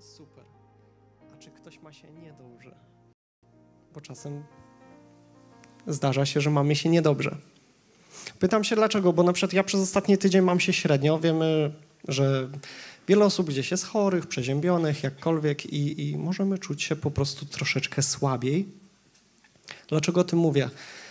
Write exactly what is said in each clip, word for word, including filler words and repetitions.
jest super. A czy ktoś ma się niedobrze? Bo czasem zdarza się, że mamy się niedobrze. Pytam się dlaczego, bo na przykład ja przez ostatni tydzień mam się średnio. Wiemy, że wiele osób gdzieś jest chorych, przeziębionych, jakkolwiek i, i możemy czuć się po prostu troszeczkę słabiej. Dlaczego o tym mówię?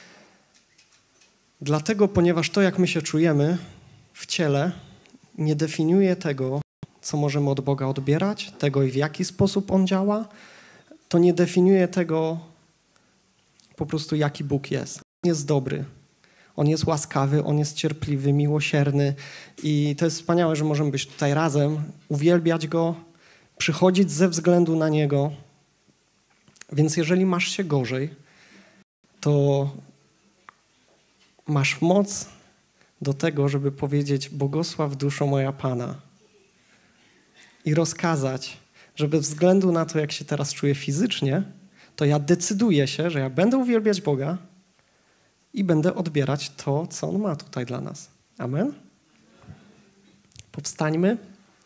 Dlatego, ponieważ to, jak my się czujemy w ciele, nie definiuje tego, co możemy od Boga odbierać, tego i w jaki sposób On działa. To nie definiuje tego po prostu, jaki Bóg jest. On jest dobry. On jest łaskawy, On jest cierpliwy, miłosierny i to jest wspaniałe, że możemy być tutaj razem, uwielbiać Go, przychodzić ze względu na Niego. Więc jeżeli masz się gorzej, to masz moc do tego, żeby powiedzieć: błogosław duszo moja Pana i rozkazać, że bez względu na to, jak się teraz czuję fizycznie, to ja decyduję się, że ja będę uwielbiać Boga i będę odbierać to, co On ma tutaj dla nas. Amen? Powstańmy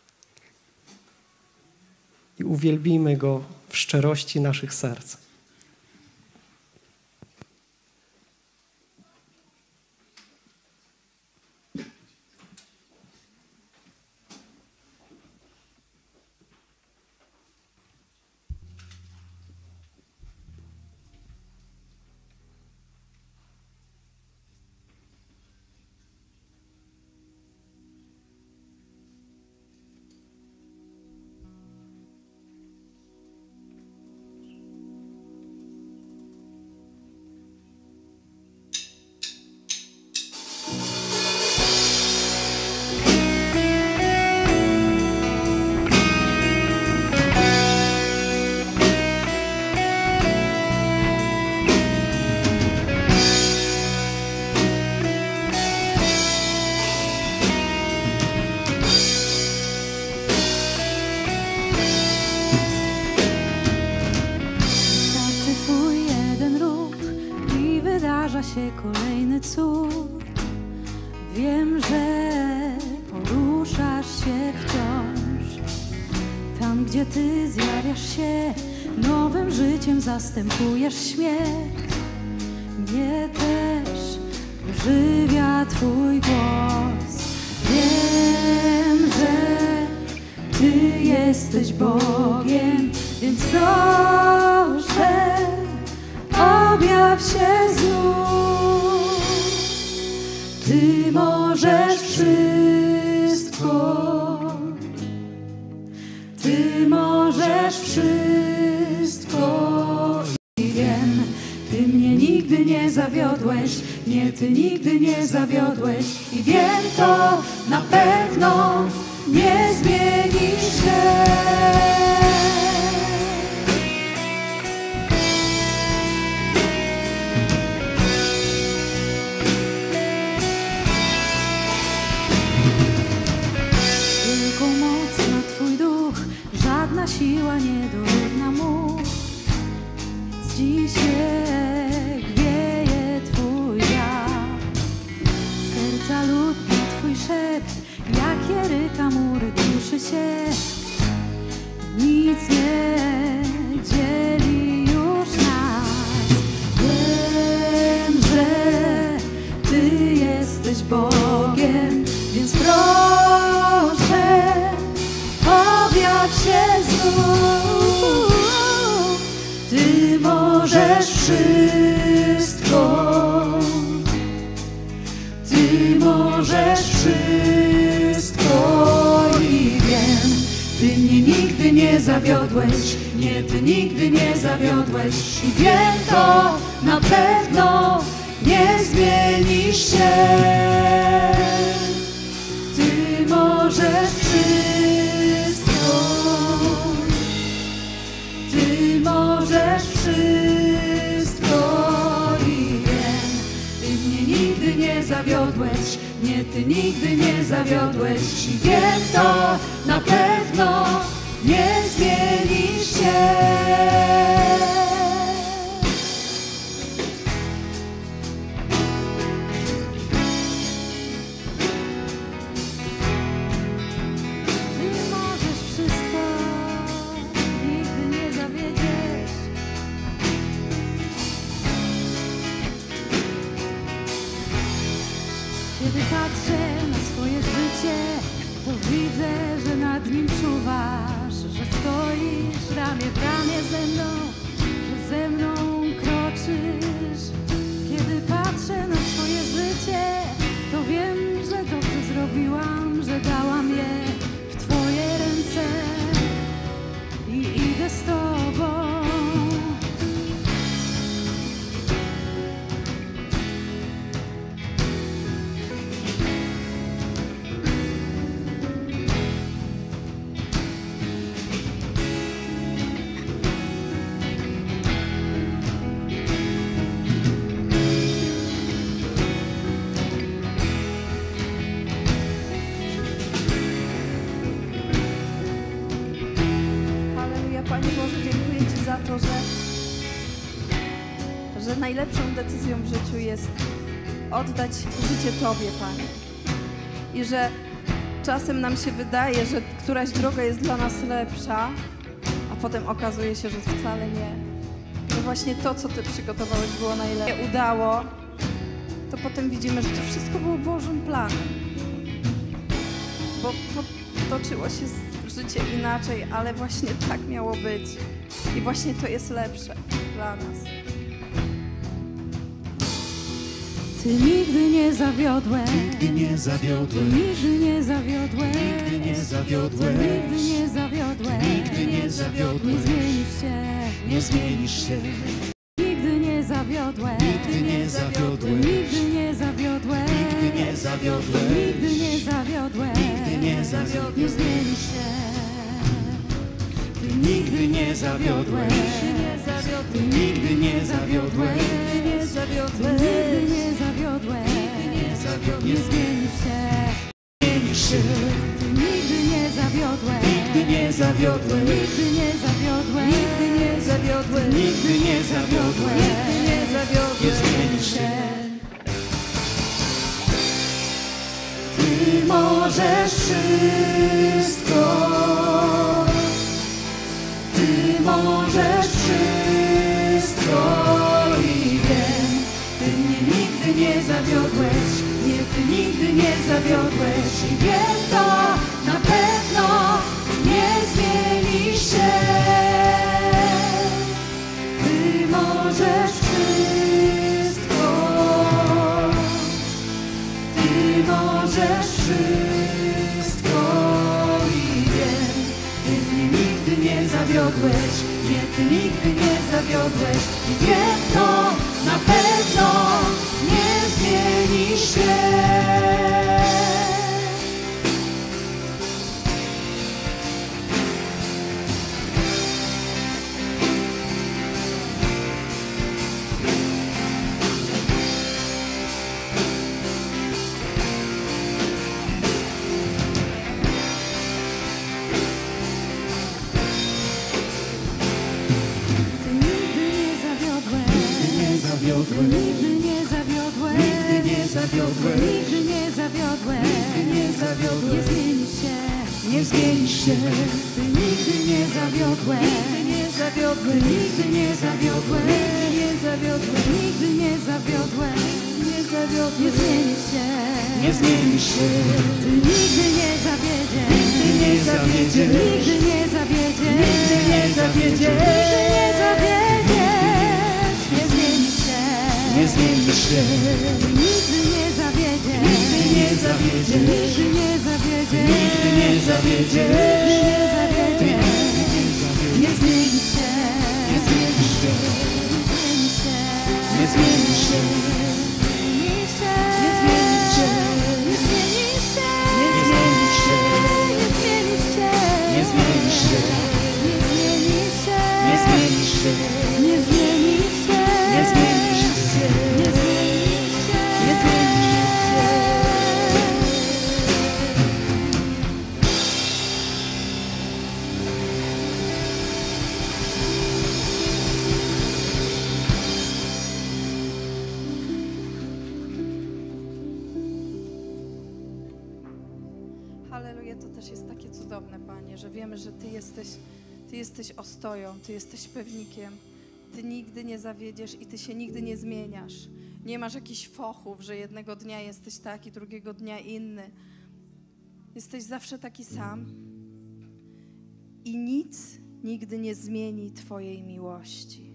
i uwielbijmy Go w szczerości naszych serc. się kolejny cud. Wiem, że poruszasz się wciąż. Tam, gdzie Ty zjawiasz się, nowym życiem zastępujesz śmierć. Mnie też ożywia Twój głos. Wiem, że Ty jesteś Bogiem, więc proszę, objaw się znów. Ty możesz wszystko. Ty możesz wszystko. I wiem, Ty mnie nigdy nie zawiodłeś. Nie, Ty nigdy nie zawiodłeś. I wiem to na pewno, nie zmienisz się. Tylko moc na Twój duch, żadna siła nie dorówna mu. Z dzisiaj wieje Twój wiatr, serca lutnie Twój szept, jak jeryka mury duszy się. Nic nie dzieli już nas. Wiem, że Ty jesteś Bogiem, więc proszę, objaw się znów. Ty możesz wszystko. Ty możesz wszystko. I wiem, Ty mnie nigdy nie zawiodłeś. Nie, Ty nigdy nie zawiodłeś. I wiem to na pewno, nie zmienisz się. Ty możesz wszystko. Ty możesz wszystko. I wiem, Ty mnie nigdy nie zawiodłeś. Nie, Ty nigdy nie zawiodłeś. I wiem to na pewno, nie zmienisz się. Ty możesz wszystko. na swoje życie, to widzę, że nad nim czuwasz, że stoisz ramię w ramię ze mną, że ze mną kroczysz. Kiedy patrzę na swoje życie, to wiem, że dobrze zrobiłam, że dałam je w Twoje ręce i idę z Tobą. Panie Boże, dziękuję Ci za to, że, że najlepszą decyzją w życiu jest oddać życie Tobie, Panie. I że czasem nam się wydaje, że któraś droga jest dla nas lepsza, a potem okazuje się, że wcale nie. Że właśnie to, co Ty przygotowałeś, było najlepsze. Nie udało, to potem widzimy, że to wszystko było Bożym planem. Bo potoczyło się życie inaczej, ale właśnie tak miało być. I właśnie to jest lepsze dla nas. Ty nigdy nie zawiodłeś, Nigdy nie zawiodłeś, nigdy nie zawiodłeś, nigdy nie zawiodłeś, nigdy nie zawiodłeś, nigdy nie zawiodłeś, nie zmienisz się, nie zmienisz się, nigdy nie zawiodłeś, nigdy nie zawiodłeś, nigdy nie zawiodłeś, nigdy nie zawiodłeś, nigdy nie zawiodłeś, nigdy nie zawiodłeś, nie zmienisz się. Ty nigdy nie zawiodłeś, Ty nigdy nie zawiodłeś, nie zawiodłeś, nigdy nie zawiodłeś, nie zawiodłeś, nie zmienisz się. zmienisz się, Ty nigdy nie zawiodłeś, nigdy nie zawiodłeś, nigdy nie zawiodłeś, nigdy nie zawiodłeś, nigdy nie zawiodłeś, nigdy nie zawiodłeś, nie zmienisz się. Ty możesz wszystko, Ty możesz wszystko i wiem, Ty mnie nigdy nie zawiodłeś, nie, Ty nigdy nie zawiodłeś i wiem to na pewno nie zmieni się. Ty możesz wszystko, Ty możesz wszystko i wiem, Ty mnie nigdy nie zawiodłeś, nie, Ty nigdy nie zawiodłeś i wiem to na pewno nie zmieni się. Nigdy nie zawiodłeś, Nigdy nie zawiodłeś, nigdy nie zawiodłeś, nigdy nie zawiodłeś, nie zmienisz się, nie zmienisz się, Ty nigdy nie zawiodłeś, nigdy nie zawiodłeś, nigdy nie zawiodłeś, nie zawiodłeś, nigdy nie zawiodłeś, nie zawiodłeś, nie zmienisz się, nie zmienisz się, Ty nigdy nie zawiedziesz, nigdy nie zawiedziesz, nigdy nie zawiedziesz, nigdy nie zawiedziesz, nigdy nie zawiedziesz, nie zmienisz się, nie zmienisz się, Ty nigdy nie zawiedziesz, nigdy nie zawiedziesz, nigdy nie zawiedziesz, nigdy nie zawiedziesz, nigdy nie zawiedziesz, nie zmienisz się, nie zmienisz się, nie zmienisz się, nie zmienisz się, nie zmienisz się, nie zmienisz się, nie zmienisz się, nie zmienisz się, nie zmienisz się, nie zmienisz się, nie zmienisz się, nie zmienisz się, nie zmienisz się, nie zmienisz się, nie zmienisz się. Halleluja, to też jest takie cudowne, Panie, że wiemy, że Ty jesteś, Ty jesteś ostoją, Ty jesteś pewnikiem. Ty nigdy nie zawiedziesz i Ty się nigdy nie zmieniasz. Nie masz jakichś fochów, że jednego dnia jesteś taki, drugiego dnia inny. Jesteś zawsze taki sam. I nic nigdy nie zmieni Twojej miłości.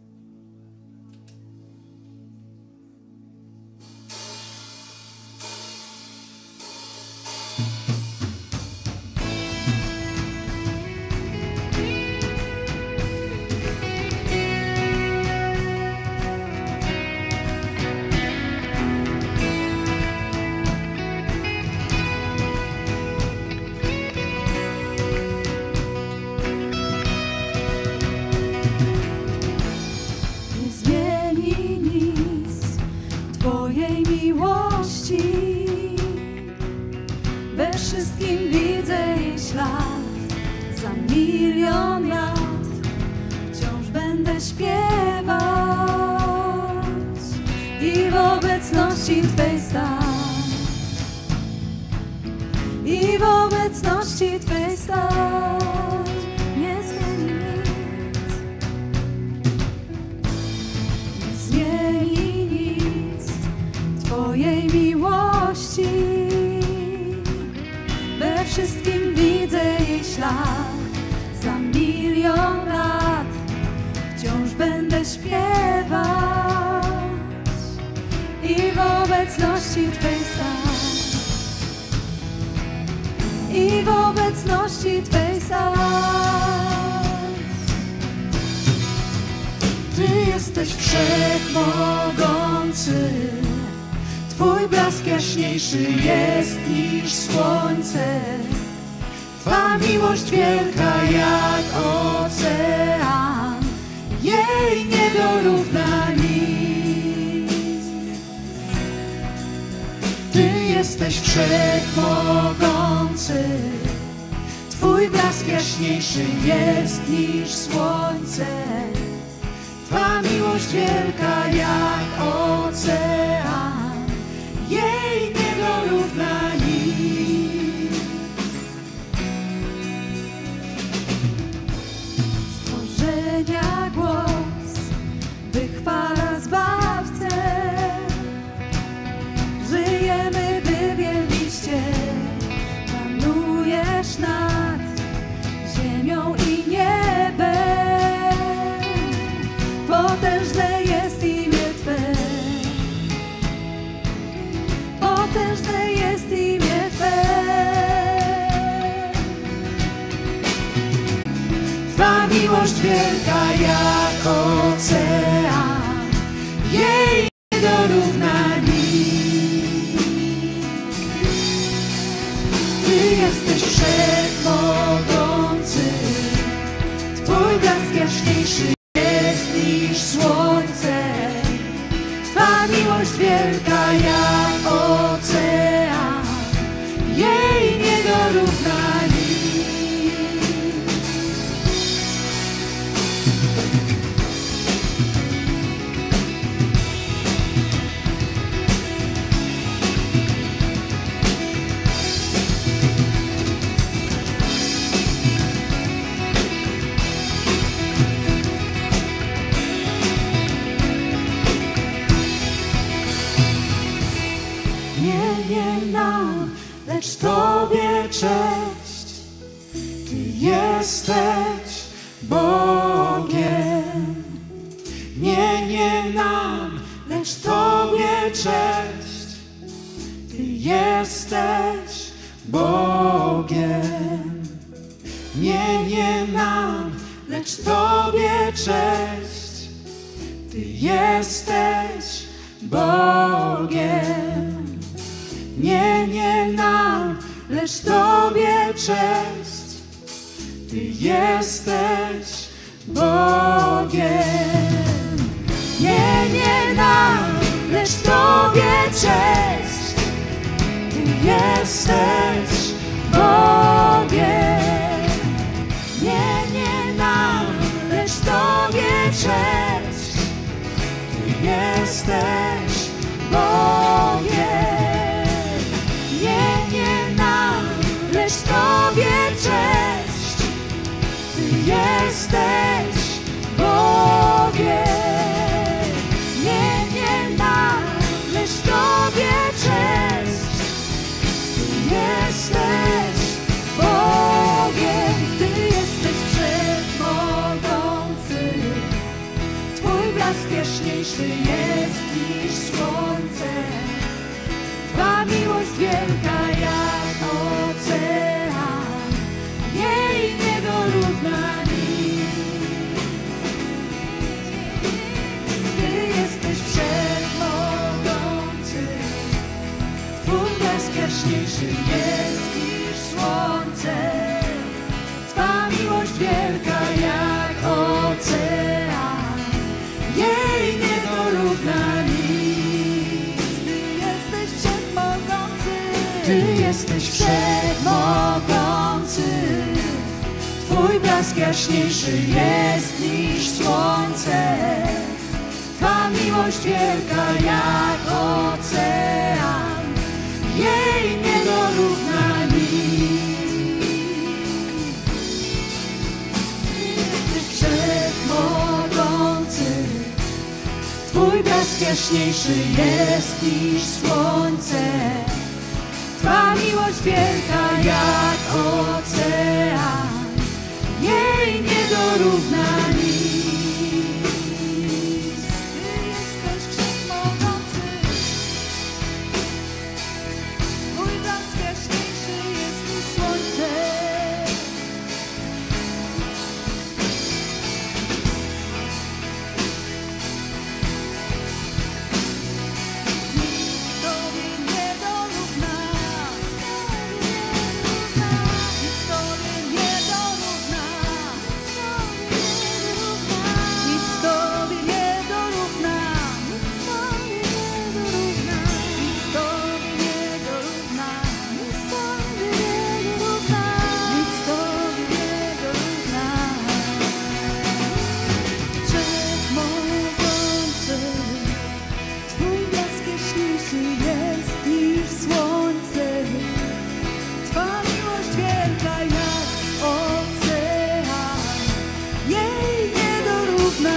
We wszystkim widzę jej ślad. Za milion lat wciąż będę śpiewać i w obecności Twej stać, i w obecności Twej stać. Nie zmieni nic, nie zmieni nic Twojej miłości. We wszystkim widzę jej ślad. Za milion lat wciąż będę śpiewać i w obecności Twej stać, i w obecności Twej stać. Ty jesteś wszechmogący, Twój blask jaśniejszy jest niż słońce. Twa miłość wielka jak ocean, jej nie dorówna nic. Ty jesteś wszechmogący, Twój blask jaśniejszy jest niż słońce. Twa miłość wielka jak ocean, jej nie dorówna nic. Stworzenia głos wychwala Zbawcę. Żyjemy, by wielbić Cię. Panujesz nad ziemią i niebem. Potężne jest imię Twe. Potężne jest imię Twe. Twa miłość wielka jak ocean, jej nie dorówna nic. Ty jesteś wszechmogący, Twój blask jaśniejszy jest niż słońce. Twa miłość wielka jak ocean, jej nie dorówna nic. Nie, nie nam, lecz Tobie cześć. Ty jesteś Bogiem. Nie, nie nam, lecz Tobie cześć. Ty jesteś Bogiem. Nie, nie nam, lecz Tobie cześć. Ty jesteś Bogiem. Nie, nie nam, lecz Tobie cześć. Ty jesteś Bogiem. Nie, nie nam, lecz Tobie cześć. Ty jesteś Bogiem. Nie, nie nam, lecz Tobie cześć. Ty jesteś Bogiem. Nie, nie nam, lecz Tobie cześć. Ty jesteś Bogiem. Nie, nie nam, jaśniejszy jest niż słońce. Twa miłość wielka jak ocean, jej nie dorówna nic. Ty jesteś wszechmogący, Twój blask jaśniejszy jest niż słońce. Twa miłość wielka jak ocean, jej nie dorówna nic. Ty jesteś wszechmogący, Twój blask jaśniejszy jest niż słońce. Twa miłość wielka jak ocean, jej nie dorówna nic. Ty jesteś wszechmogący, Twój blask jaśniejszy jest niż słońce. Nic Tobie nie dorówna, nic Tobie nie dorówna, nic Tobie nie dorówna, nic Tobie nie dorówna, nic Tobie nie dorówna, nic Tobie nie dorówna. Wszechmogący, Twój blask jaśniejszy jest niż słońce. Twa miłość wielka jak ocean, jej nie dorówna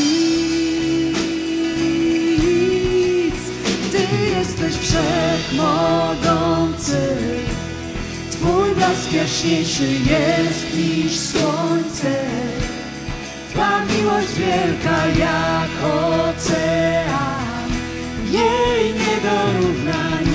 nic. Ty jesteś wszechmogący, Twój blask jaśniejszy jest niż słońce. Twa miłość wielka jak ocean, jej nie dorówna nic.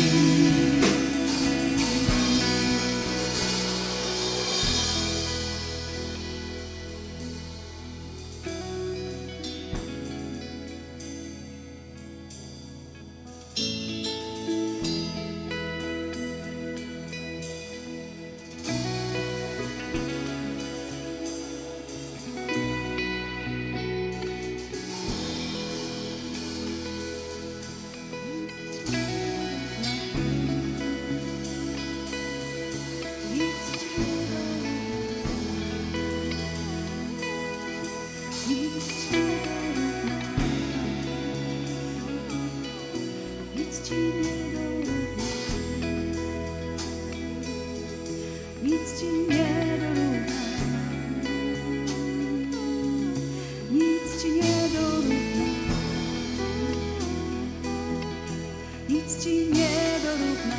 Nic Ci nie dorówna, nic Ci nie dorówna, nic Ci nie dorówna, nic Ci nie dorówna.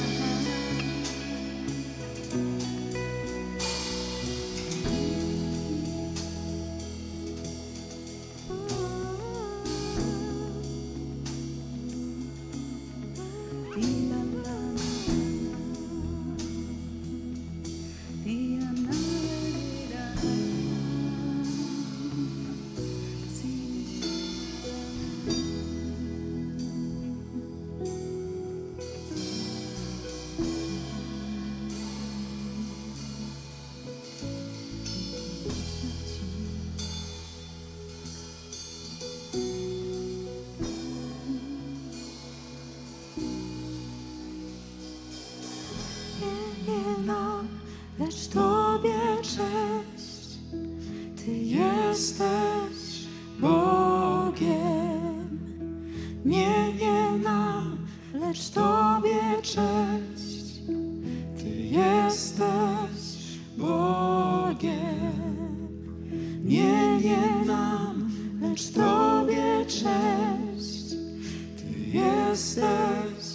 Lecz Tobie cześć, Ty jesteś Bogiem. Nie, nie nam, lecz Tobie cześć, Ty jesteś Bogiem. Nie, nie nam, lecz Tobie cześć, Ty jesteś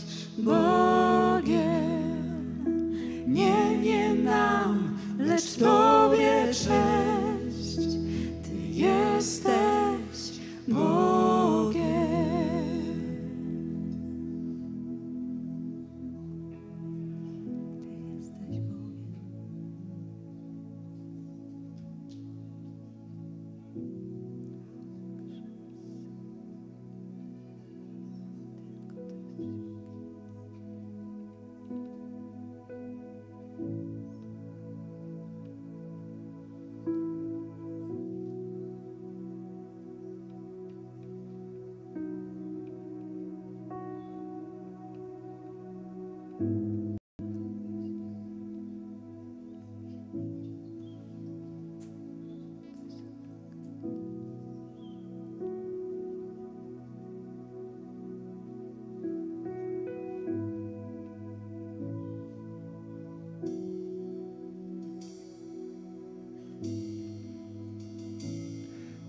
Bogiem. Nie, nie nam, lecz Tobie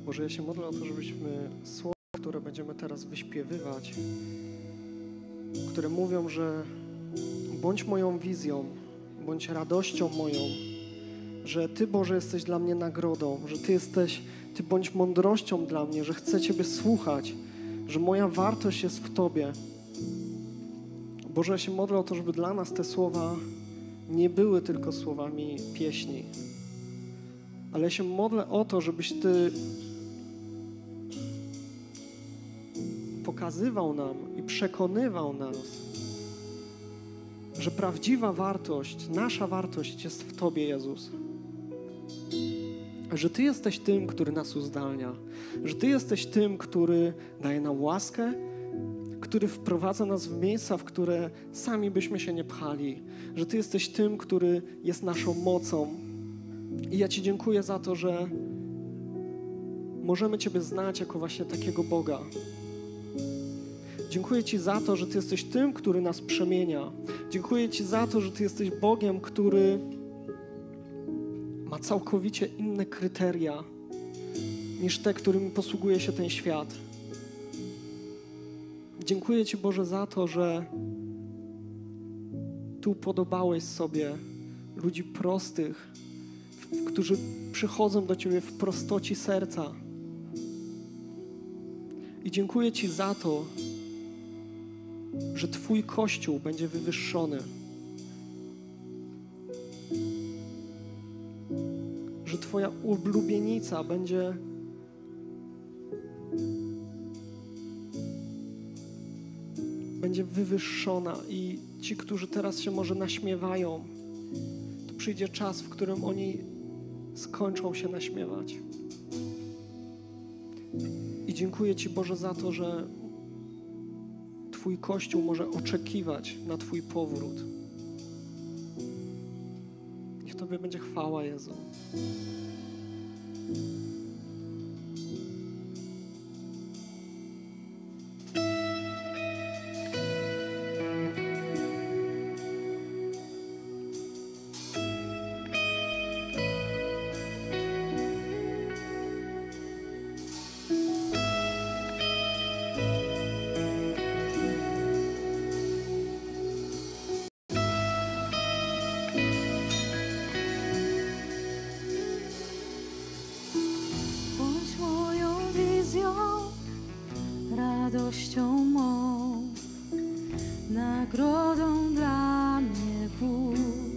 Boże, ja się modlę o to, żebyśmy słowa, które będziemy teraz wyśpiewywać, które mówią, że bądź moją wizją, bądź radością moją, że Ty, Boże, jesteś dla mnie nagrodą, że Ty jesteś, Ty bądź mądrością dla mnie, że chcę Ciebie słuchać, że moja wartość jest w Tobie. Boże, ja się modlę o to, żeby dla nas te słowa nie były tylko słowami pieśni, ale ja się modlę o to, żebyś Ty pokazywał nam i przekonywał nas, że prawdziwa wartość, nasza wartość jest w Tobie, Jezus. Że Ty jesteś tym, który nas uzdalnia, że Ty jesteś tym, który daje nam łaskę, który wprowadza nas w miejsca, w które sami byśmy się nie pchali, że Ty jesteś tym, który jest naszą mocą. I ja Ci dziękuję za to, że możemy Ciebie znać jako właśnie takiego Boga. Dziękuję Ci za to, że Ty jesteś tym, który nas przemienia. Dziękuję Ci za to, że Ty jesteś Bogiem, który ma całkowicie inne kryteria niż te, którymi posługuje się ten świat. Dziękuję Ci, Boże, za to, że Ty upodobałeś sobie ludzi prostych, którzy przychodzą do Ciebie w prostoci serca. I dziękuję Ci za to, że Twój Kościół będzie wywyższony. Że Twoja ulubienica będzie będzie wywyższona i ci, którzy teraz się może naśmiewają, to przyjdzie czas, w którym oni skończą się naśmiewać. I dziękuję Ci, Boże, za to, że Twój Kościół może oczekiwać na Twój powrót. Niech Tobie będzie chwała, Jezu. Radością mą, nagrodą dla mnie Bóg.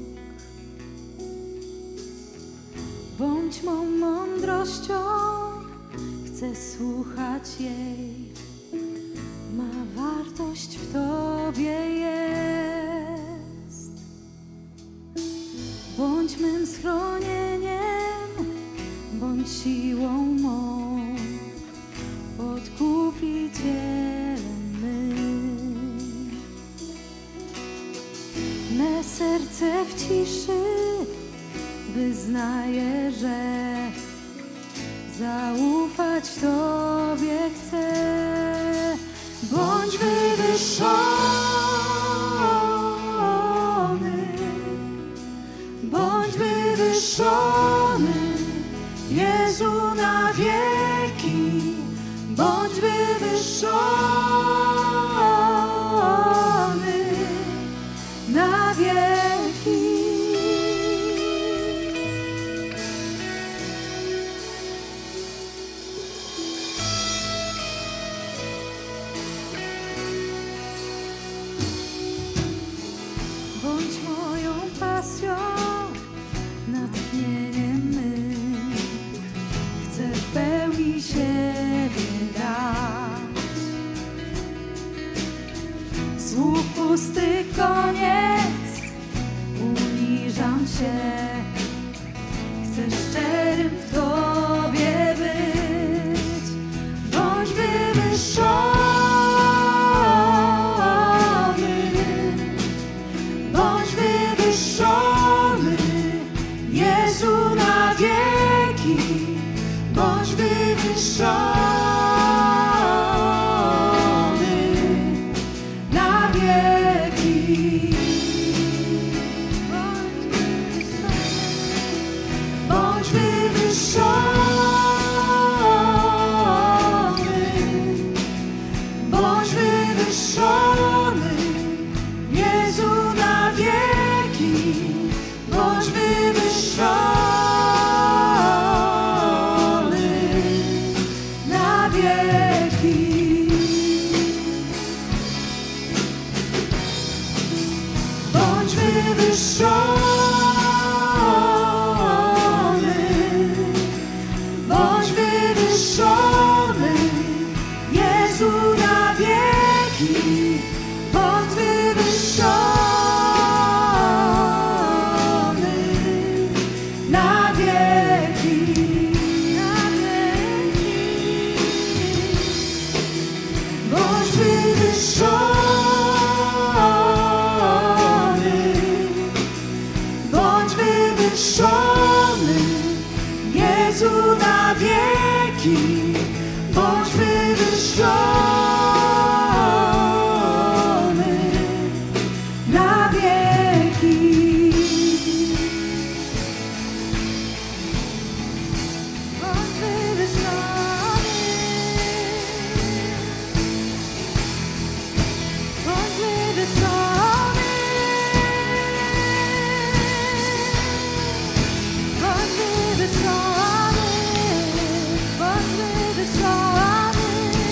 Bądź mą mądrością, chcę słuchać jej, ma wartość w Tobie jest. Bądź mym schronieniem, bądź siłą mą, Odkupicielem mym. Me serce w ciszy wyznaje, że zaufać Tobie chcę. Bądź wywyższony, bądź wywyższony, Jezu, na wieki. Bądź wywyższony na wieki. Bądź moją pasją, natchnieniem mym. Chcę w pełni siebie dać. Słów pustych koniec, uniżam się. Chcę szczerym w Tobie być. Bądź wywyższony, bądź wywyższony, Jezu, na wieki. Bądź wywyższony na wieki. Bądź wywyższony, bądź wywyższony, Jezu na wieki, bądź wywyższony, na wieki, na wieki, bądź wywyższony, bądź wywyższony, Jezu na wieki, bądź wywyższony, na wieki. Bądź wywyższony, bądź wywyższony, bądź wywyższony, bądź wywyższony.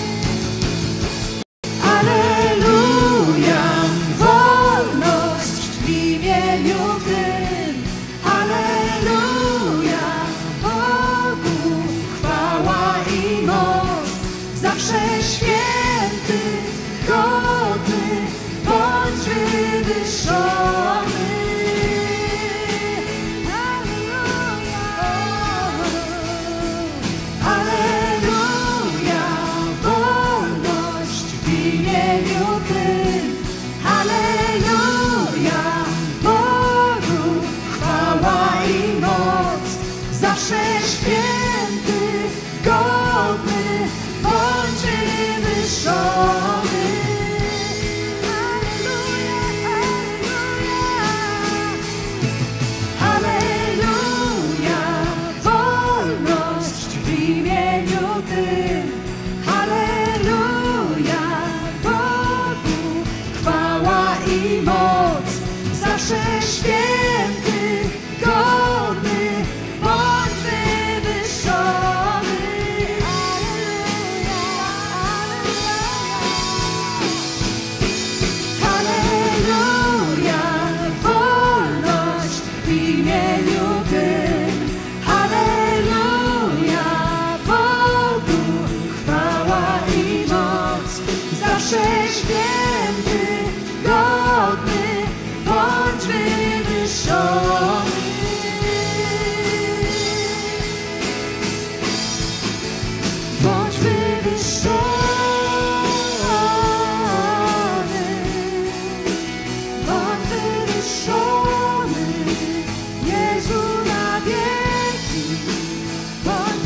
Alleluja, wolność w imieniu Tym. Alleluja, Bogu chwała i moc, zawsze święty, godny, bądź wywyższony. Alleluja, wolność w imieniu Tym. Alleluja, Bogu chwała i moc, zawsze święty, godny, bądź wywyższony. Alleluja, wolność w imieniu Tym. Alleluja, Bogu chwała i moc, zawsze święty, godny, bądź wywyższony. Alleluja, wolność w imieniu Tym. Alleluja, Bogu chwała i moc, zawsze święty, godny, bądź wywyższony. Bądź wywyższony, bądź wywyższony, Jezu na wieki, bądź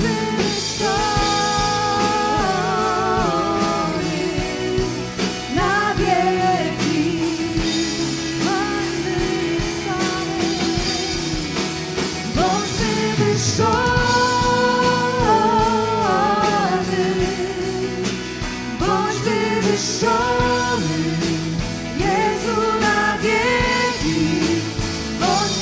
wywyższony, na wieki, bądź wywyższony, bądź wywyższony, bądź wywyższony, Jezu na wieki, bądź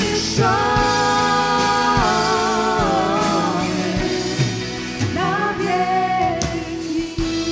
wywyższony, na wieki.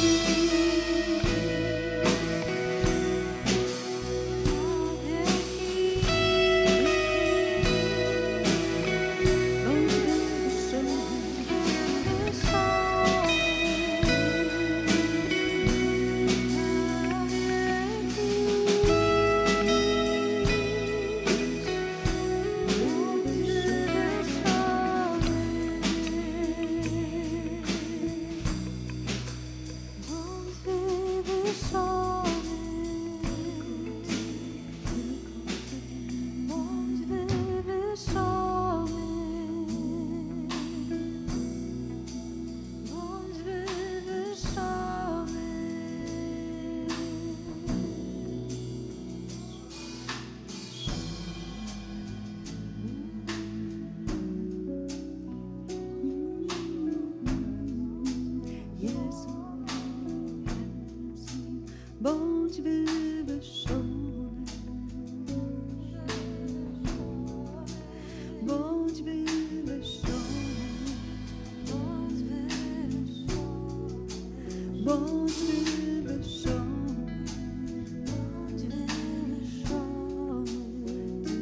Bądź wywyższony, bądź wywyższony, bądź wywyższony, bądź wywyższony, bądź wywyższony, Ty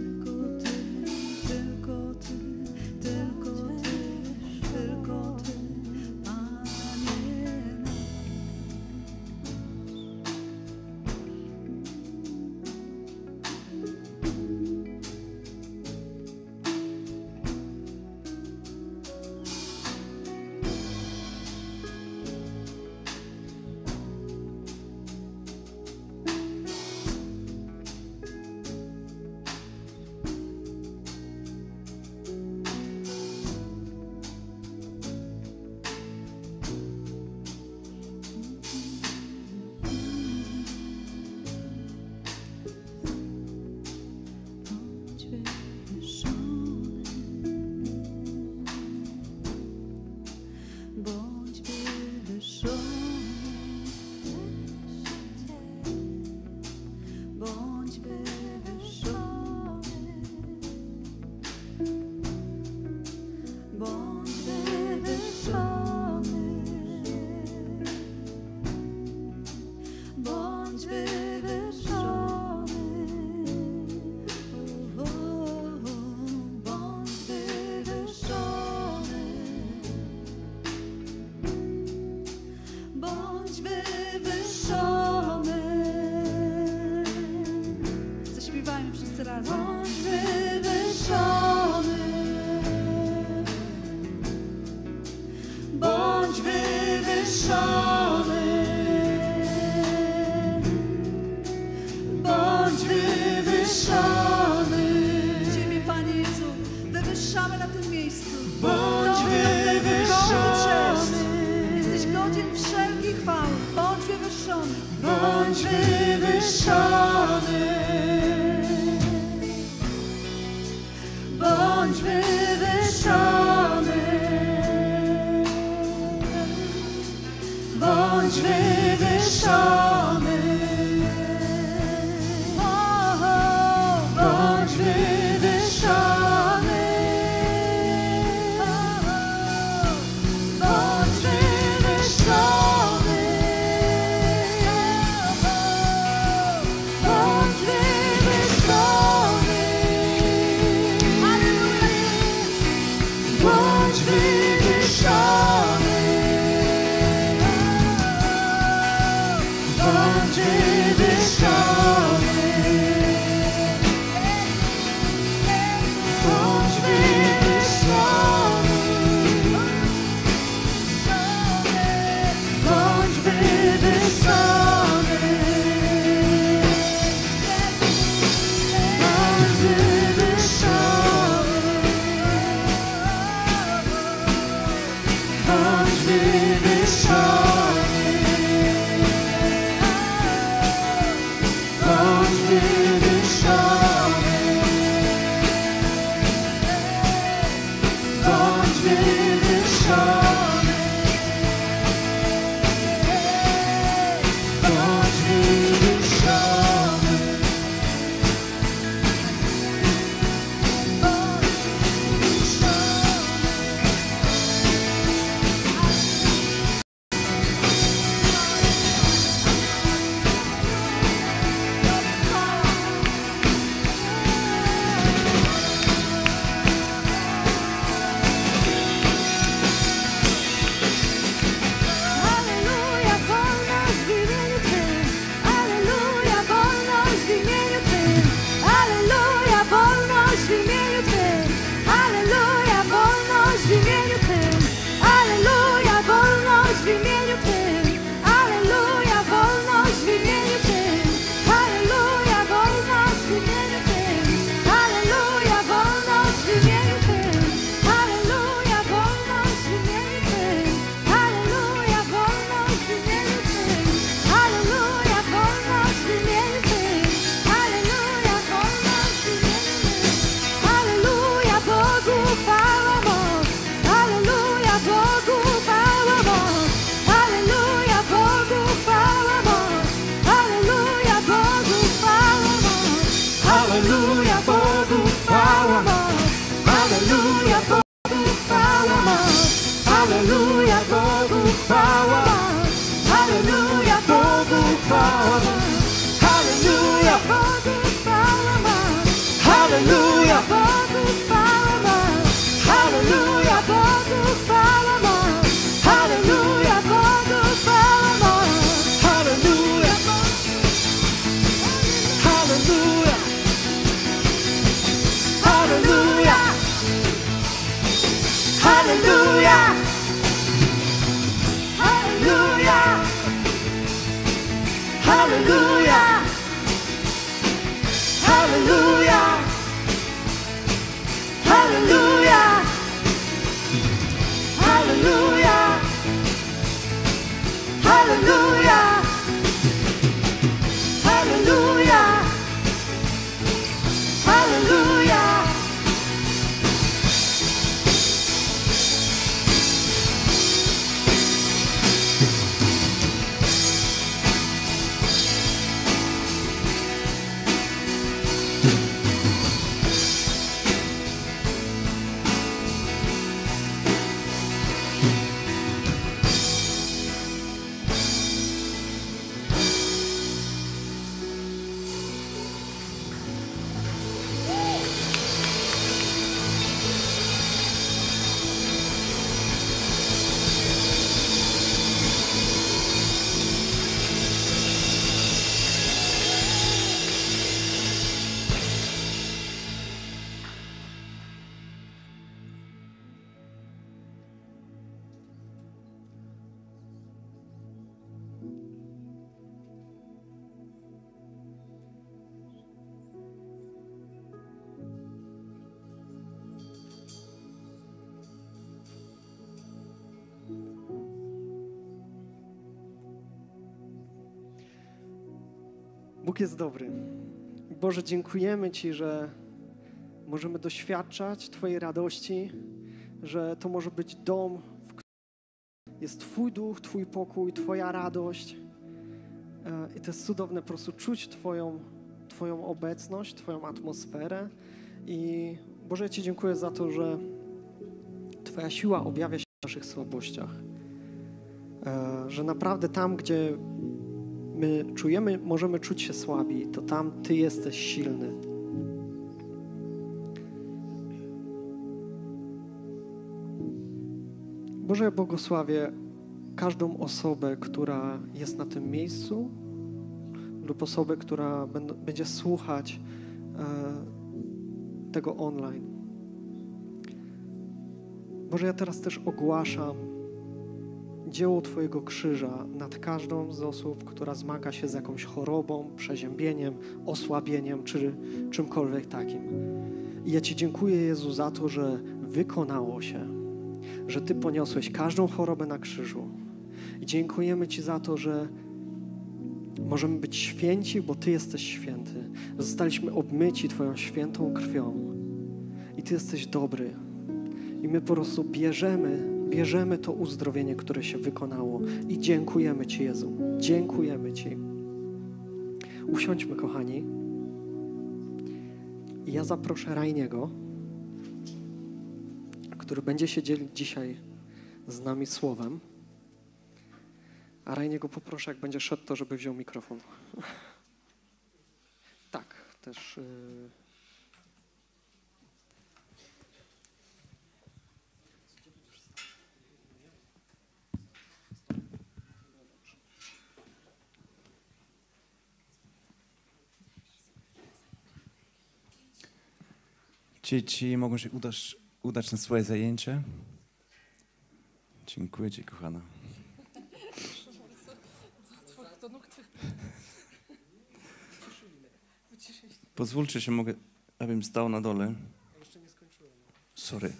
wywyższony. Bądź wywyższony. Ciebie, Panie Jezu, wywyższamy na tym miejscu. Bądź Tobie wywyższony. jesteś godzien wszelkiej chwały. Bądź wywyższony. Bądź wywyższony. Bądź wywyższony. Bądź wywyższony. O, bądź wywyższony. Bądź wywyższony. Bądź wywyższony. Bądź wywyższony. Bądź wywyższony. Bądź wywyższony. Bądź wywyższony. Bądź wywyższony. Bądź wywyższony. Bądź wywyższony. Bądź wywyższony. Bądź wywyższony. Aleluja, wolność w imieniu Twym. Aleluja, wolność w imieniu Twym. Aleluja, wolność w imieniu Twym. Aleluja, wolność w imieniu Twym. Aleluja, wolność w imieniu Twym. Aleluja, wolność w imieniu Twym. Aleluja, wolność w imieniu Twym. Aleluja, wolność w imieniu Twym. Aleluja, wolność w imieniu Twym. Aleluja, wolność w imieniu Twym. Aleluja, wolność w imieniu Twym. Aleluja, wolność w imieniu Twym. Aleluja, Bogu chwała moc. Aleluja, Bogu chwała moc. Aleluja, Bogu chwała moc. Aleluja, Bogu chwała moc. Aleluja, Bogu chwała moc. Aleluja, Bogu chwała moc. Aleluja, Bogu chwała moc. Aleluja, Bogu chwała moc. Aleluja, Bogu chwała moc. Aleluja, Bogu chwała moc. Aleluja, Bogu chwała moc. Aleluja, Bogu chwała moc. Aleluja, Hallelujah. Hallelujah. Hallelujah. Hallelujah. Hallelujah. Hallelujah. Hallelujah. Hallelujah. Hallelujah. Hallelujah. Hallelujah. Bóg jest dobry. Boże, dziękujemy Ci, że możemy doświadczać Twojej radości, że to może być dom, w którym jest Twój duch, Twój pokój, Twoja radość. I to jest cudowne po prostu czuć Twoją, Twoją obecność, Twoją atmosferę. I Boże, ja Ci dziękuję za to, że Twoja siła objawia się w naszych słabościach. Że naprawdę tam, gdzie my czujemy, możemy czuć się słabi, to tam Ty jesteś silny. Boże, ja błogosławię każdą osobę, która jest na tym miejscu lub osobę, która będzie słuchać e, tego online. Boże, ja teraz też ogłaszam dzieło Twojego krzyża nad każdą z osób, która zmaga się z jakąś chorobą, przeziębieniem, osłabieniem czy czymkolwiek takim. I ja Ci dziękuję, Jezu, za to, że wykonało się, że Ty poniosłeś każdą chorobę na krzyżu. I dziękujemy Ci za to, że możemy być święci, bo Ty jesteś święty. Zostaliśmy obmyci Twoją świętą krwią. I Ty jesteś dobry. I my po prostu bierzemy, bierzemy to uzdrowienie, które się wykonało. I dziękujemy Ci, Jezu. Dziękujemy Ci. Usiądźmy, kochani. I ja zaproszę Rajniego, który będzie się dzielić dzisiaj z nami słowem. A Rajniego poproszę, jak będzie szedł, to żeby wziął mikrofon. Tak, też... Yy... Dzieci mogą się udać, udać na swoje zajęcie. Dziękuję Ci, kochana. Pozwólcie się, mogę, abym stał na dole. Sorry.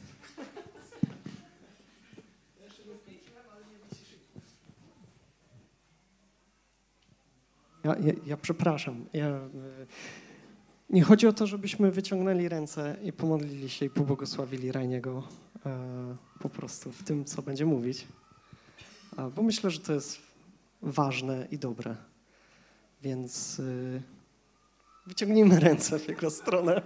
Ja, ja, ja przepraszam. Ja, nie chodzi o to, żebyśmy wyciągnęli ręce i pomodlili się i pobłogosławili Rajniego e, po prostu w tym, co będzie mówić. A, bo myślę, że to jest ważne i dobre. Więc y, wyciągnijmy ręce w jego stronę.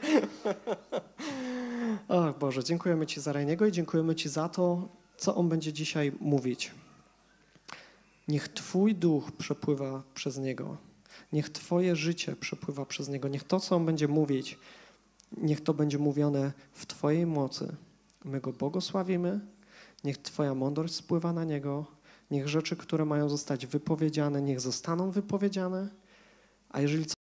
O Boże, dziękujemy Ci za Rajniego i dziękujemy Ci za to, co on będzie dzisiaj mówić. Niech Twój duch przepływa przez niego. Niech Twoje życie przepływa przez niego. Niech to, co on będzie mówić, niech to będzie mówione w Twojej mocy. My go błogosławimy. Niech Twoja mądrość spływa na niego. Niech rzeczy, które mają zostać wypowiedziane, niech zostaną wypowiedziane. A jeżeli coś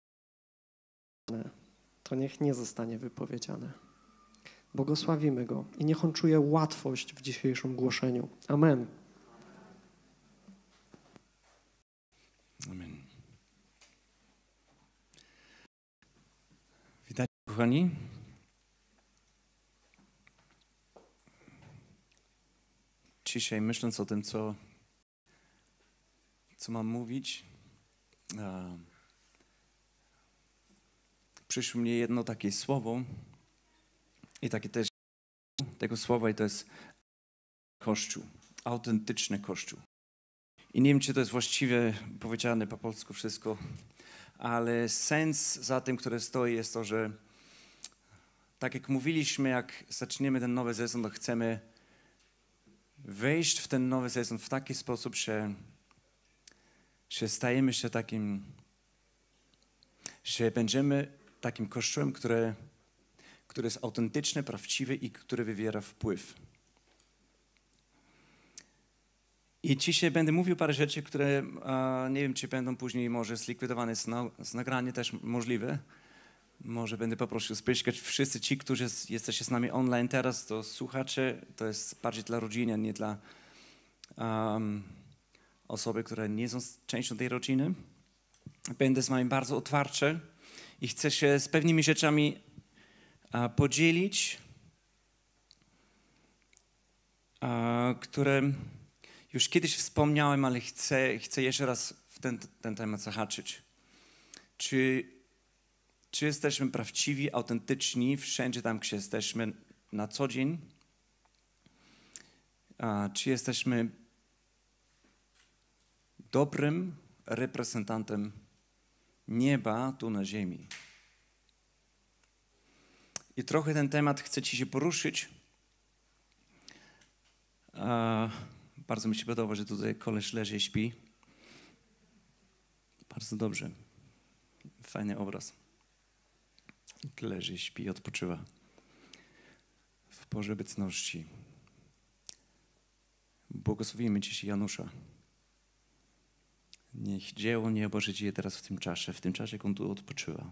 to niech nie zostanie wypowiedziane. Błogosławimy go i niech on czuje łatwość w dzisiejszym głoszeniu. Amen. Amen. Witajcie, kochani. Dzisiaj myśląc o tym, co, co mam mówić, a, przyszło mnie jedno takie słowo i takie też tego słowa i to jest Kościół, autentyczny Kościół. I nie wiem, czy to jest właściwie powiedziane po polsku wszystko, ale sens za tym, które stoi, jest to, że tak jak mówiliśmy, jak zaczniemy ten nowy sezon, to chcemy wejść w ten nowy sezon w taki sposób, że, że stajemy się takim, że będziemy takim kościołem, który, który jest autentyczny, prawdziwy i który wywiera wpływ. I dzisiaj będę mówił parę rzeczy, które a, nie wiem, czy będą później może zlikwidowane z, na, z nagrania, też możliwe. Może będę poprosił spieszkać wszyscy ci, którzy jesteście z nami online teraz, to słuchacze, to jest bardziej dla rodziny, nie dla um, osoby, które nie są częścią tej rodziny. Będę z wami bardzo otwarcie i chcę się z pewnymi rzeczami a, podzielić, a, które już kiedyś wspomniałem, ale chcę, chcę jeszcze raz w ten, ten temat zahaczyć. Czy, czy jesteśmy prawdziwi, autentyczni wszędzie tam, gdzie jesteśmy na co dzień? A, czy jesteśmy dobrym reprezentantem nieba tu na ziemi? I trochę ten temat chcę ci się poruszyć. A, bardzo mi się podoba, że tutaj koleś leży i śpi. Bardzo dobrze. Fajny obraz. Leży, śpi, odpoczywa w Bożej obecności. Błogosławimy dzisiaj Janusza. Niech dzieło nieba żyje teraz w tym czasie, w tym czasie, jak on tu odpoczywa.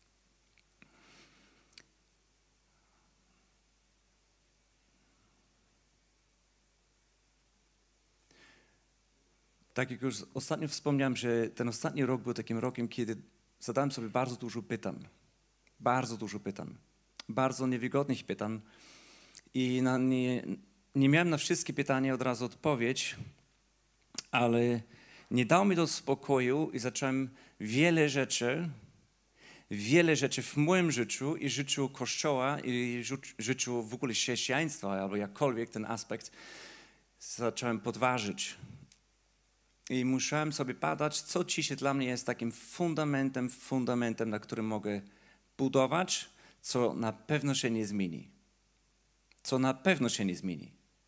Tak jak już ostatnio wspomniałem, że ten ostatni rok był takim rokiem, kiedy zadałem sobie bardzo dużo pytań. Bardzo dużo pytań. Bardzo niewygodnych pytań. I na nie, nie miałem na wszystkie pytania od razu odpowiedź, ale nie dało mi to spokoju i zacząłem wiele rzeczy, wiele rzeczy w moim życiu i życiu Kościoła i życiu w ogóle chrześcijaństwa, albo jakkolwiek ten aspekt, zacząłem podważyć. I musiałem sobie badać, co dzisiaj dla mnie jest takim fundamentem, fundamentem, na którym mogę budować, co na pewno się nie zmieni. Co na pewno się nie zmieni.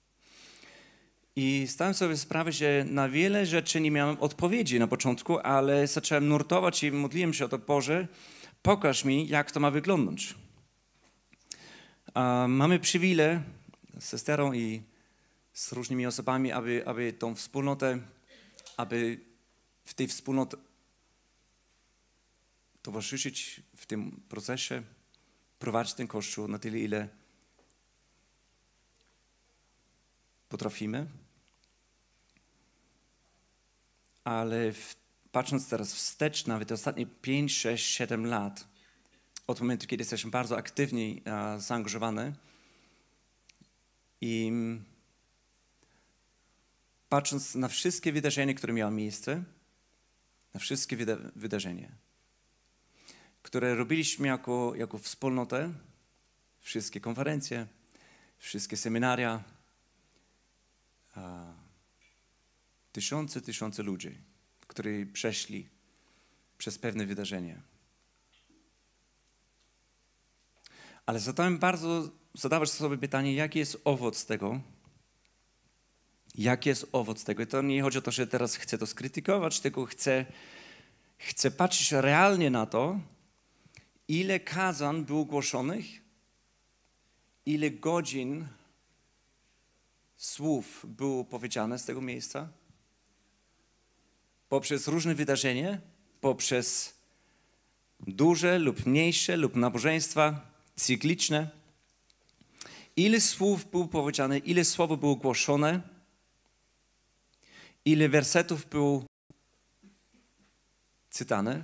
I zdałem sobie sprawę, że na wiele rzeczy nie miałem odpowiedzi na początku, ale zacząłem nurtować i modliłem się o to, Boże, pokaż mi, jak to ma wyglądać. A mamy przywilej z Esterą i z różnymi osobami, aby, aby tą wspólnotę, aby w tej wspólnocie towarzyszyć w tym procesie, prowadzić ten Kościół na tyle, ile potrafimy. Ale w, patrząc teraz wstecz, nawet ostatnie pięć, sześć, siedem lat, od momentu, kiedy jesteśmy bardzo aktywni, a, zaangażowani i patrząc na wszystkie wydarzenia, które miały miejsce, na wszystkie wyda wydarzenia, które robiliśmy jako, jako wspólnotę, wszystkie konferencje, wszystkie seminaria, a, tysiące, tysiące ludzi, którzy przeszli przez pewne wydarzenie. Ale zadałem bardzo, zadawać sobie pytanie, jaki jest owoc tego, jaki jest owoc tego. I to nie chodzi o to, że teraz chcę to skrytykować, tylko chcę, chcę patrzeć realnie na to, ile kazań było głoszonych, ile godzin słów było powiedziane z tego miejsca, poprzez różne wydarzenia, poprzez duże lub mniejsze lub nabożeństwa cykliczne. Ile słów było powiedziane, ile słowa było głoszone, ile wersetów było cytane.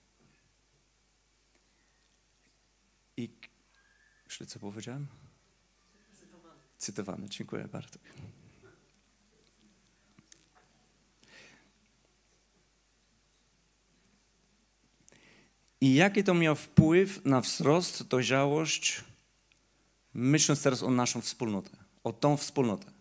I jeszcze co powiedziałem? Cytowane. Cytowane, dziękuję bardzo. I jaki to miał wpływ na wzrost, dojrzałość, myśląc teraz o naszą wspólnotę, o tą wspólnotę.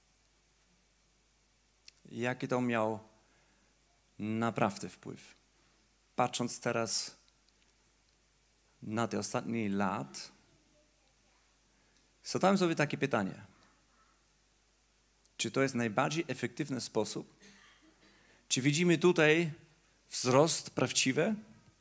Jaki to miał naprawdę wpływ. Patrząc teraz na te ostatnie lat, zadałem sobie takie pytanie. Czy to jest najbardziej efektywny sposób? Czy widzimy tutaj wzrost prawdziwy?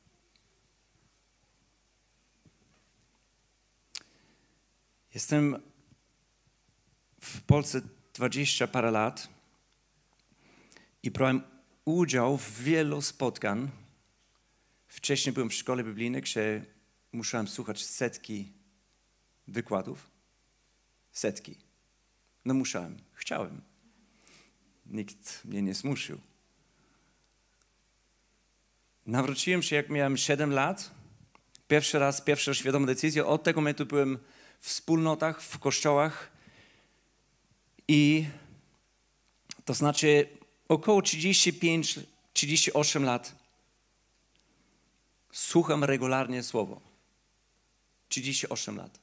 Jestem w Polsce dwadzieścia parę lat i brałem udział w wielu spotkań. Wcześniej byłem w szkole biblijnej, gdzie musiałem słuchać setki wykładów. Setki. No musiałem. Chciałem. Nikt mnie nie zmusił. Nawróciłem się, jak miałem siedem lat. Pierwszy raz, pierwsza świadoma decyzja. Od tego momentu byłem w wspólnotach, w kościołach i to znaczy około trzydzieści pięć, trzydzieści osiem lat słucham regularnie słowo. trzydzieści osiem lat.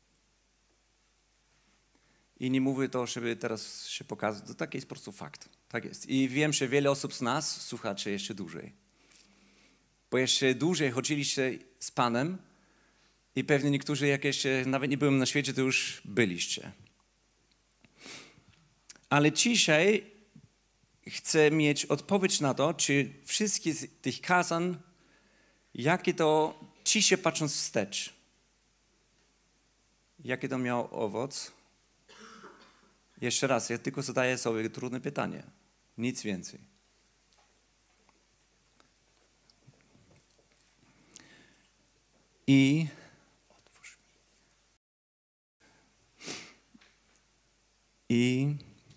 I nie mówię to, żeby teraz się pokazać, to taki jest po prostu fakt. Tak jest. I wiem, że wiele osób z nas słuchacie jeszcze dłużej. Bo jeszcze dłużej chodziliście z Panem i pewnie niektórzy, jak jeszcze nawet nie byłem na świecie, to już byliście. Ale dzisiaj chcę mieć odpowiedź na to, czy wszystkie z tych kazań, jakie to dzisiaj patrząc wstecz, jaki to miał owoc. Jeszcze raz, ja tylko zadaję sobie trudne pytanie. Nic więcej. I I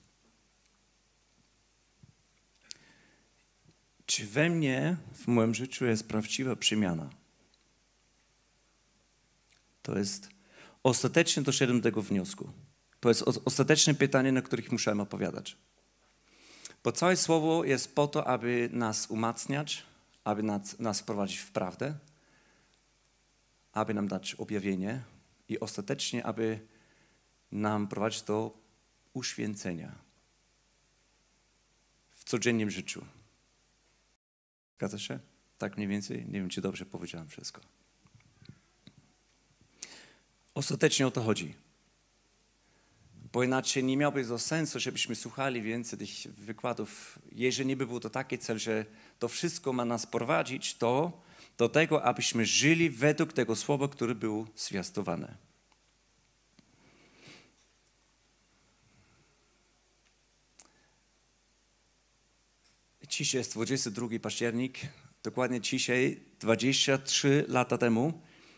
czy we mnie, w moim życiu jest prawdziwa przemiana? To jest, ostatecznie doszedłem do tego wniosku. To jest ostateczne pytanie, na których muszę odpowiadać. Bo całe słowo jest po to, aby nas umacniać, aby nas, nas prowadzić w prawdę, aby nam dać objawienie i ostatecznie, aby nam prowadzić do uświęcenia w codziennym życiu. Zgadza się? Tak mniej więcej? Nie wiem, czy dobrze powiedziałem wszystko. Ostatecznie o to chodzi. Bo inaczej nie miałby to sensu, żebyśmy słuchali więcej tych wykładów. Jeżeli nie by był to taki cel, że to wszystko ma nas prowadzić to do tego, abyśmy żyli według tego słowa, które było zwiastowane. Dzisiaj jest dwudziestego drugiego października, dokładnie dzisiaj, dwadzieścia trzy lata temu,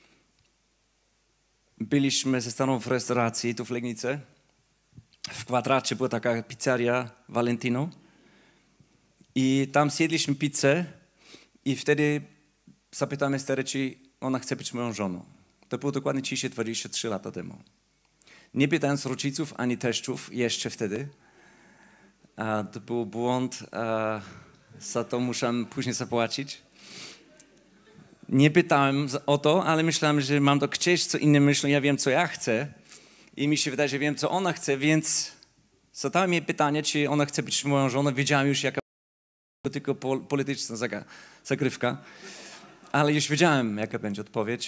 byliśmy ze staną w restauracji tu w Legnicy. W kwadracie była taka pizzeria Valentino i tam zjedliśmy pizzę i wtedy zapytałem Estery, czy ona chce być moją żoną. To było dokładnie dzisiaj dwadzieścia trzy lata temu. Nie pytając rodziców ani teściów jeszcze wtedy. A to był błąd, a za to muszę później zapłacić. Nie pytałem o to, ale myślałem, że mam to chcieć, co inni myślą, ja wiem, co ja chcę. I mi się wydaje, że wiem, co ona chce, więc zadałem jej pytanie, czy ona chce być moją żoną. Wiedziałem już, jaka to tylko polityczna zagrywka, ale już wiedziałem, jaka będzie odpowiedź.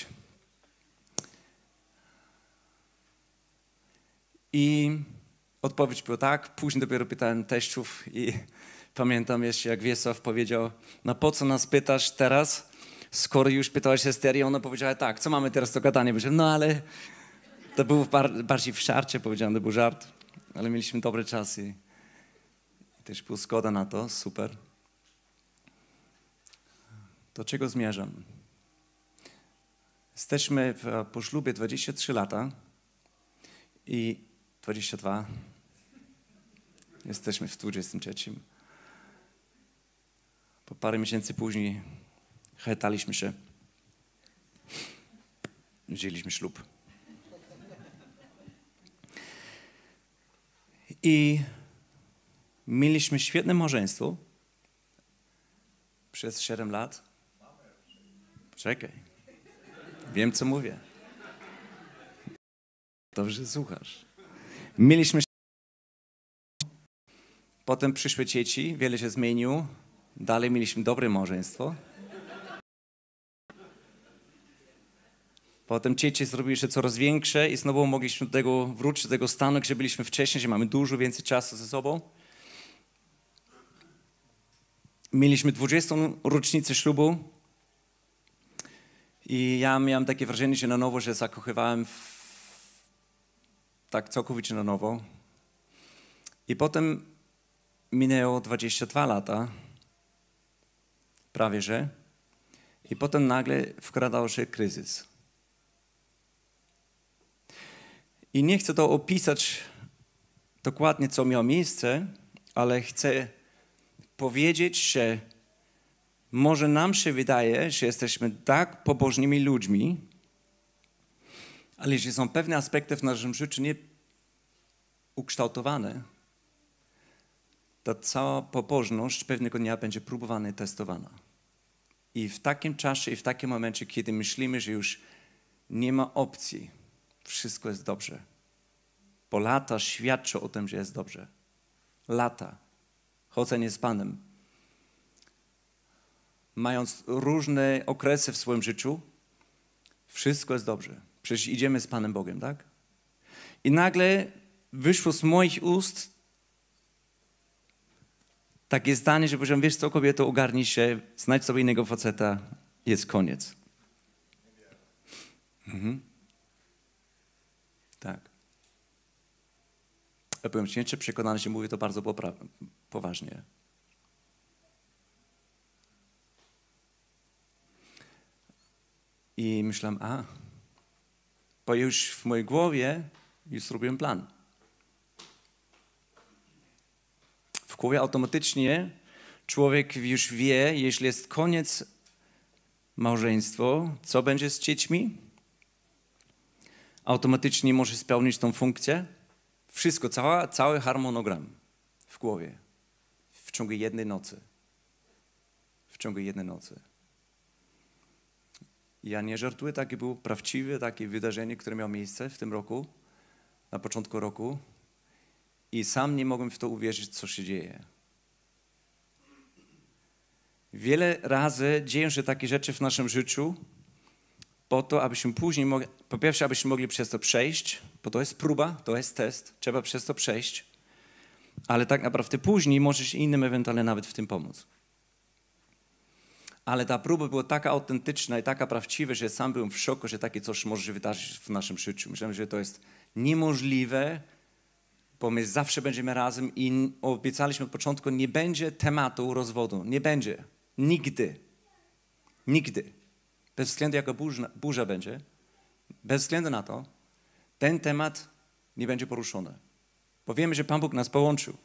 I odpowiedź była tak, później dopiero pytałem teściów i pamiętam jeszcze, jak Wiesław powiedział, no po co nas pytasz teraz, skoro już pytałeś Estery, ona powiedziała tak, co mamy teraz do gadania? Powiedziałem, no ale to było bar bardziej w żarcie, powiedziałem, to był żart, ale mieliśmy dobre czasy i też była zgoda na to, super. Do czego zmierzam? Jesteśmy w, po ślubie dwadzieścia trzy lata i dwadzieścia dwa. Jesteśmy w dwudziestym trzecim. Po parę miesięcy później chetaliśmy się. Wzięliśmy ślub. I mieliśmy świetne małżeństwo przez siedem lat. Czekaj. Wiem, co mówię. Dobrze słuchasz. Mieliśmy potem przyszły dzieci, wiele się zmieniło. Dalej mieliśmy dobre małżeństwo. Potem dzieci zrobiły się coraz większe i znowu mogliśmy do tego wrócić do tego stanu, gdzie byliśmy wcześniej, że mamy dużo więcej czasu ze sobą. Mieliśmy dwudziestą rocznicę ślubu i ja miałem takie wrażenie, że na nowo się zakochywałem w... tak całkowicie na nowo. I potem minęło dwadzieścia dwa lata, prawie że, i potem nagle wkradał się kryzys. I nie chcę to opisać dokładnie, co miało miejsce, ale chcę powiedzieć, że może nam się wydaje, że jesteśmy tak pobożnymi ludźmi, ale że są pewne aspekty w naszym życiu nie ukształtowane, ta cała pobożność pewnego dnia będzie próbowana i testowana. I w takim czasie i w takim momencie, kiedy myślimy, że już nie ma opcji, wszystko jest dobrze. Bo lata świadczą o tym, że jest dobrze. Lata. Chodzenie z Panem. Mając różne okresy w swoim życiu, wszystko jest dobrze. Przecież idziemy z Panem Bogiem, tak? I nagle wyszło z moich ust takie zdanie, że powiedziałem, wiesz co, kobieto, ogarnij się, znajdź sobie innego faceta, jest koniec. Mhm. Tak. Ja byłem święcie przekonany, że mówię to bardzo popra- poważnie. I myślałem, a, bo już w mojej głowie już zrobiłem plan. W głowie automatycznie człowiek już wie, jeśli jest koniec małżeństwa, co będzie z dziećmi, automatycznie może spełnić tą funkcję. Wszystko, cała, cały harmonogram w głowie w ciągu jednej nocy. W ciągu jednej nocy. Ja nie żartuję, takie było prawdziwe takie wydarzenie, które miało miejsce w tym roku, na początku roku. I sam nie mogłem w to uwierzyć, co się dzieje. Wiele razy dzieją się takie rzeczy w naszym życiu po to, abyśmy później mogli, po pierwsze, abyśmy mogli przez to przejść, bo to jest próba, to jest test, trzeba przez to przejść, ale tak naprawdę później możesz innym ewentualnie nawet w tym pomóc. Ale ta próba była taka autentyczna i taka prawdziwa, że sam byłem w szoku, że takie coś może się wydarzyć w naszym życiu. Myślałem, że to jest niemożliwe, bo my zawsze będziemy razem i obiecaliśmy od początku, nie będzie tematu rozwodu. Nie będzie. Nigdy. Nigdy. Bez względu jaka burza, burza będzie, bez względu na to, ten temat nie będzie poruszony. Bo wiemy, że Pan Bóg nas połączył.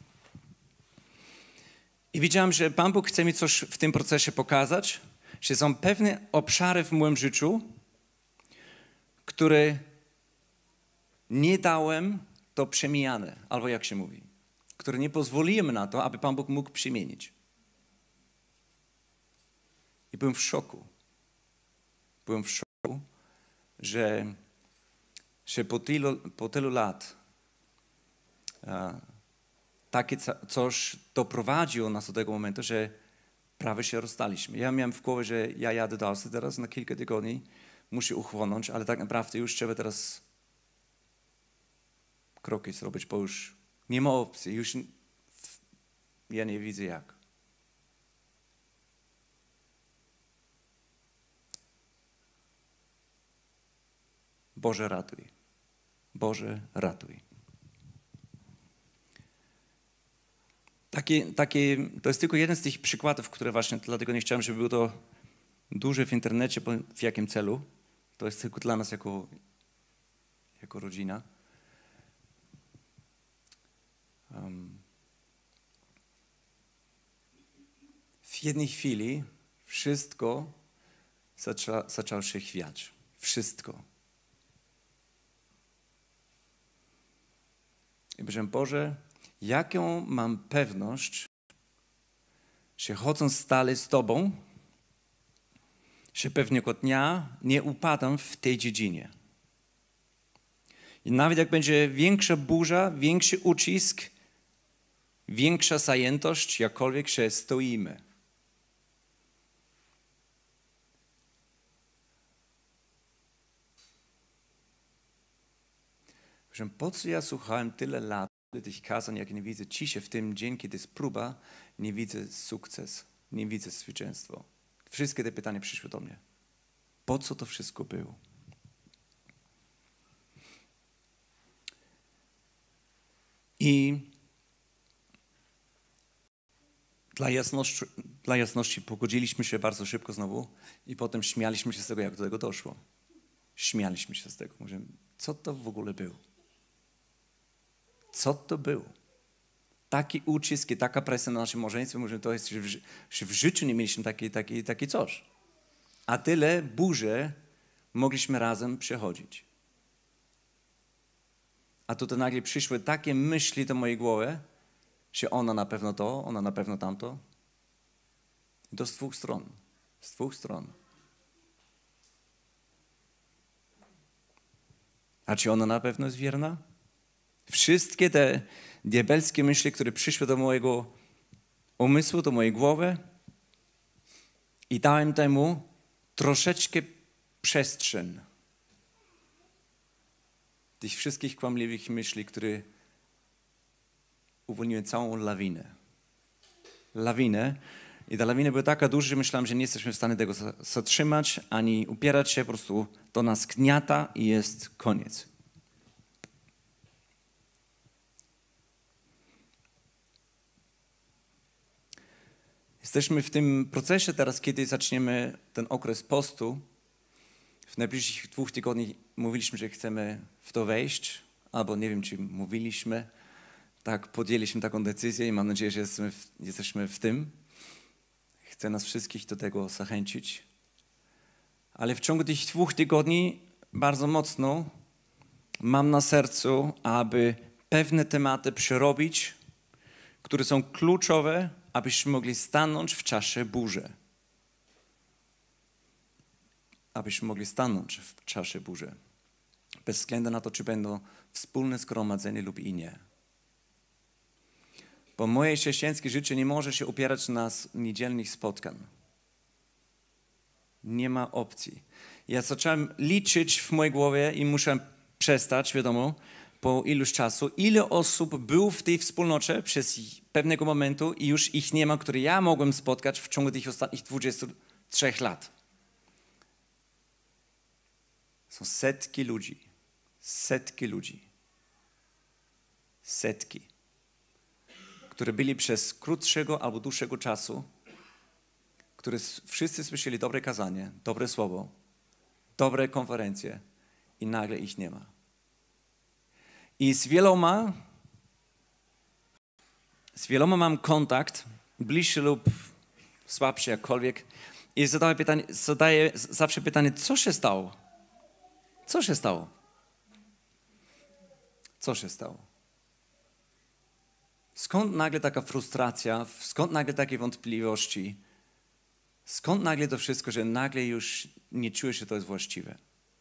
I widziałem, że Pan Bóg chce mi coś w tym procesie pokazać, że są pewne obszary w moim życiu, które nie dałem to przemijane, albo jak się mówi, które nie pozwoliłem na to, aby Pan Bóg mógł przemienić. I byłem w szoku. Byłem w szoku, że, że po, tylu, po tylu lat a, takie coś doprowadziło nas do tego momentu, że prawie się rozstaliśmy. Ja miałem w głowie, że ja jadę do Austrii teraz na kilka tygodni, muszę uchłonąć, ale tak naprawdę już trzeba teraz kroki zrobić, bo już nie ma opcji, już ja nie widzę jak. Boże, ratuj. Boże, ratuj. Takie, takie, to jest tylko jeden z tych przykładów, które właśnie, dlatego nie chciałem, żeby było to duże w internecie, bo w jakim celu. To jest tylko dla nas jako, jako rodzina. Um, w jednej chwili wszystko zaczą, zaczęło się chwiać. Wszystko. I powiedziałem, Boże, jaką mam pewność, że chodząc stale z Tobą, że pewnego dnia nie upadam w tej dziedzinie. I nawet jak będzie większa burza, większy ucisk, większa zajętość, jakkolwiek się stoimy. Po co ja słuchałem tyle lat tych kazań, jak nie widzę ciszy w tym dzień, kiedy jest próba, nie widzę sukces, nie widzę zwycięstwa. Wszystkie te pytania przyszły do mnie. Po co to wszystko było? I dla jasności, dla jasności pogodziliśmy się bardzo szybko znowu i potem śmialiśmy się z tego, jak do tego doszło. Śmialiśmy się z tego. Mówiłem, co to w ogóle było? Co to było? Taki ucisk i taka presja na naszym małżeństwie, mówię, to jest, że w, że w życiu nie mieliśmy takiej taki, taki coś. A tyle burzy mogliśmy razem przechodzić. A tutaj nagle przyszły takie myśli do mojej głowy, że ona na pewno to, ona na pewno tamto. I to z dwóch stron. Z dwóch stron. A czy ona na pewno jest wierna? Wszystkie te diabelskie myśli, które przyszły do mojego umysłu, do mojej głowy i dałem temu troszeczkę przestrzeń. Tych wszystkich kłamliwych myśli, które uwolniły całą lawinę. Lawinę. I ta lawina była taka duża, że myślałem, że nie jesteśmy w stanie tego zatrzymać, ani upierać się. Po prostu to nas gniata i jest koniec. Jesteśmy w tym procesie teraz, kiedy zaczniemy ten okres postu. W najbliższych dwóch tygodniach mówiliśmy, że chcemy w to wejść, albo nie wiem, czy mówiliśmy. Tak, podjęliśmy taką decyzję i mam nadzieję, że jesteśmy w, jesteśmy w tym. Chcę nas wszystkich do tego zachęcić. Ale w ciągu tych dwóch tygodni bardzo mocno mam na sercu, aby pewne tematy przerobić, które są kluczowe, abyśmy mogli stanąć w czasie burzy. Abyśmy mogli stanąć w czasie burzy. Bez względu na to, czy będą wspólne zgromadzenie lub i nie. Bo moje chrześcijańskie życie nie może się opierać na niedzielnych spotkań. Nie ma opcji. Ja zacząłem liczyć w mojej głowie i muszę przestać, wiadomo, po iluś czasu, ile osób było w tej wspólnocie przez pewnego momentu i już ich nie ma, które ja mogłem spotkać w ciągu tych ostatnich dwudziestu trzech lat. Są setki ludzi. Setki ludzi. Setki. Które byli przez krótszego albo dłuższego czasu, które wszyscy słyszeli dobre kazanie, dobre słowo, dobre konferencje i nagle ich nie ma. I z wieloma, z wieloma mam kontakt, bliższy lub słabszy jakkolwiek i zadaję, pytanie, zadaję zawsze pytanie, co się stało? Co się stało? Co się stało? Skąd nagle taka frustracja, skąd nagle takie wątpliwości, skąd nagle to wszystko, że nagle już nie czujesz, że to jest właściwe?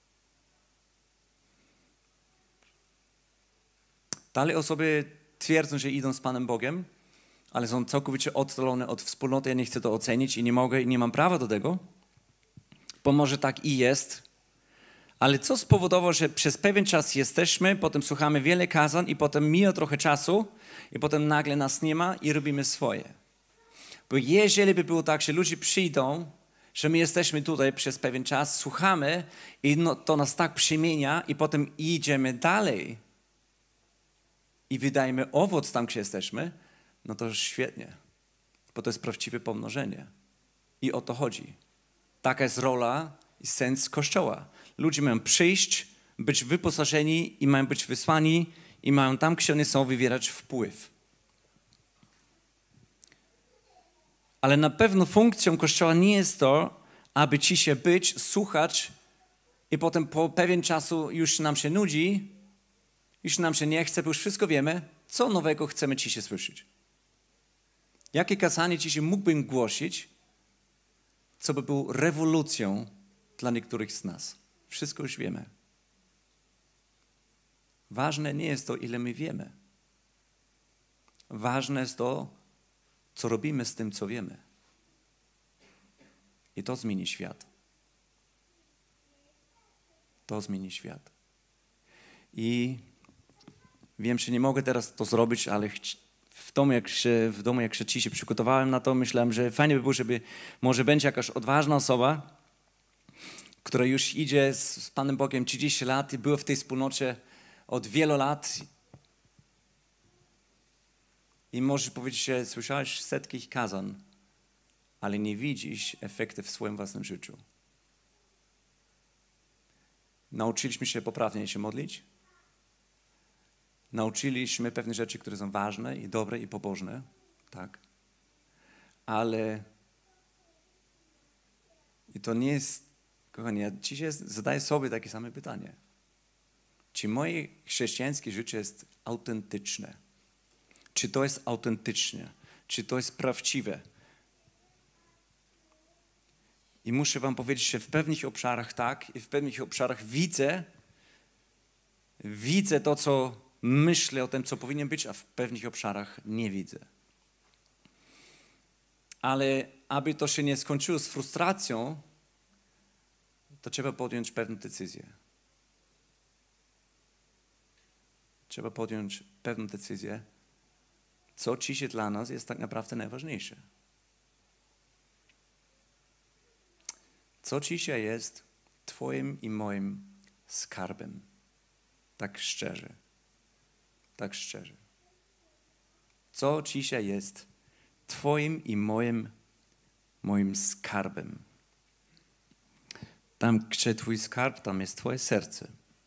Dalej osoby twierdzą, że idą z Panem Bogiem, ale są całkowicie oddalone od wspólnoty. Ja nie chcę to ocenić i nie mogę i nie mam prawa do tego, bo może tak i jest. Ale co spowodowało, że przez pewien czas jesteśmy, potem słuchamy wiele kazań i potem mija trochę czasu i potem nagle nas nie ma i robimy swoje. Bo jeżeli by było tak, że ludzie przyjdą, że my jesteśmy tutaj przez pewien czas, słuchamy i no, to nas tak przemienia i potem idziemy dalej i wydajemy owoc tam, gdzie jesteśmy, no to już świetnie, bo to jest prawdziwe pomnożenie. I o to chodzi. Taka jest rola i sens Kościoła. Ludzie mają przyjść, być wyposażeni i mają być wysłani i mają tam, gdzie oni są, wywierać wpływ. Ale na pewno funkcją Kościoła nie jest to, aby ci się być, słuchać i potem po pewien czasu już nam się nudzi, już nam się nie chce, bo już wszystko wiemy, co nowego chcemy ci się słyszeć. Jakie kazanie ci się mógłbym głosić, co by było rewolucją dla niektórych z nas. Wszystko już wiemy. Ważne nie jest to, ile my wiemy. Ważne jest to, co robimy z tym, co wiemy. I to zmieni świat. To zmieni świat. I wiem, że nie mogę teraz to zrobić, ale w domu, jak się, w domu, jak się ci się przygotowałem na to, myślałem, że fajnie by było, żeby może będzie jakaś odważna osoba, która już idzie z Panem Bogiem trzydzieści lat i była w tej wspólnocie od wielu lat. I możesz powiedzieć, że słyszałeś setki kazań, ale nie widzisz efekty w swoim własnym życiu. Nauczyliśmy się poprawnie się modlić. Nauczyliśmy pewne rzeczy, które są ważne i dobre i pobożne. Tak. Ale i to nie jest, kochani, ja dzisiaj zadaję sobie takie same pytanie. Czy moje chrześcijańskie życie jest autentyczne? Czy to jest autentyczne? Czy to jest prawdziwe? I muszę wam powiedzieć, że w pewnych obszarach tak i w pewnych obszarach widzę, widzę to, co myślę o tym, co powinien być, a w pewnych obszarach nie widzę. Ale aby to się nie skończyło z frustracją, to trzeba podjąć pewną decyzję. Trzeba podjąć pewną decyzję, co dzisiaj dla nas jest tak naprawdę najważniejsze. Co dzisiaj jest twoim i moim skarbem. Tak szczerze. Tak szczerze. Co dzisiaj jest twoim i moim, moim skarbem. Tam, gdzie twój skarb, tam jest twoje serce.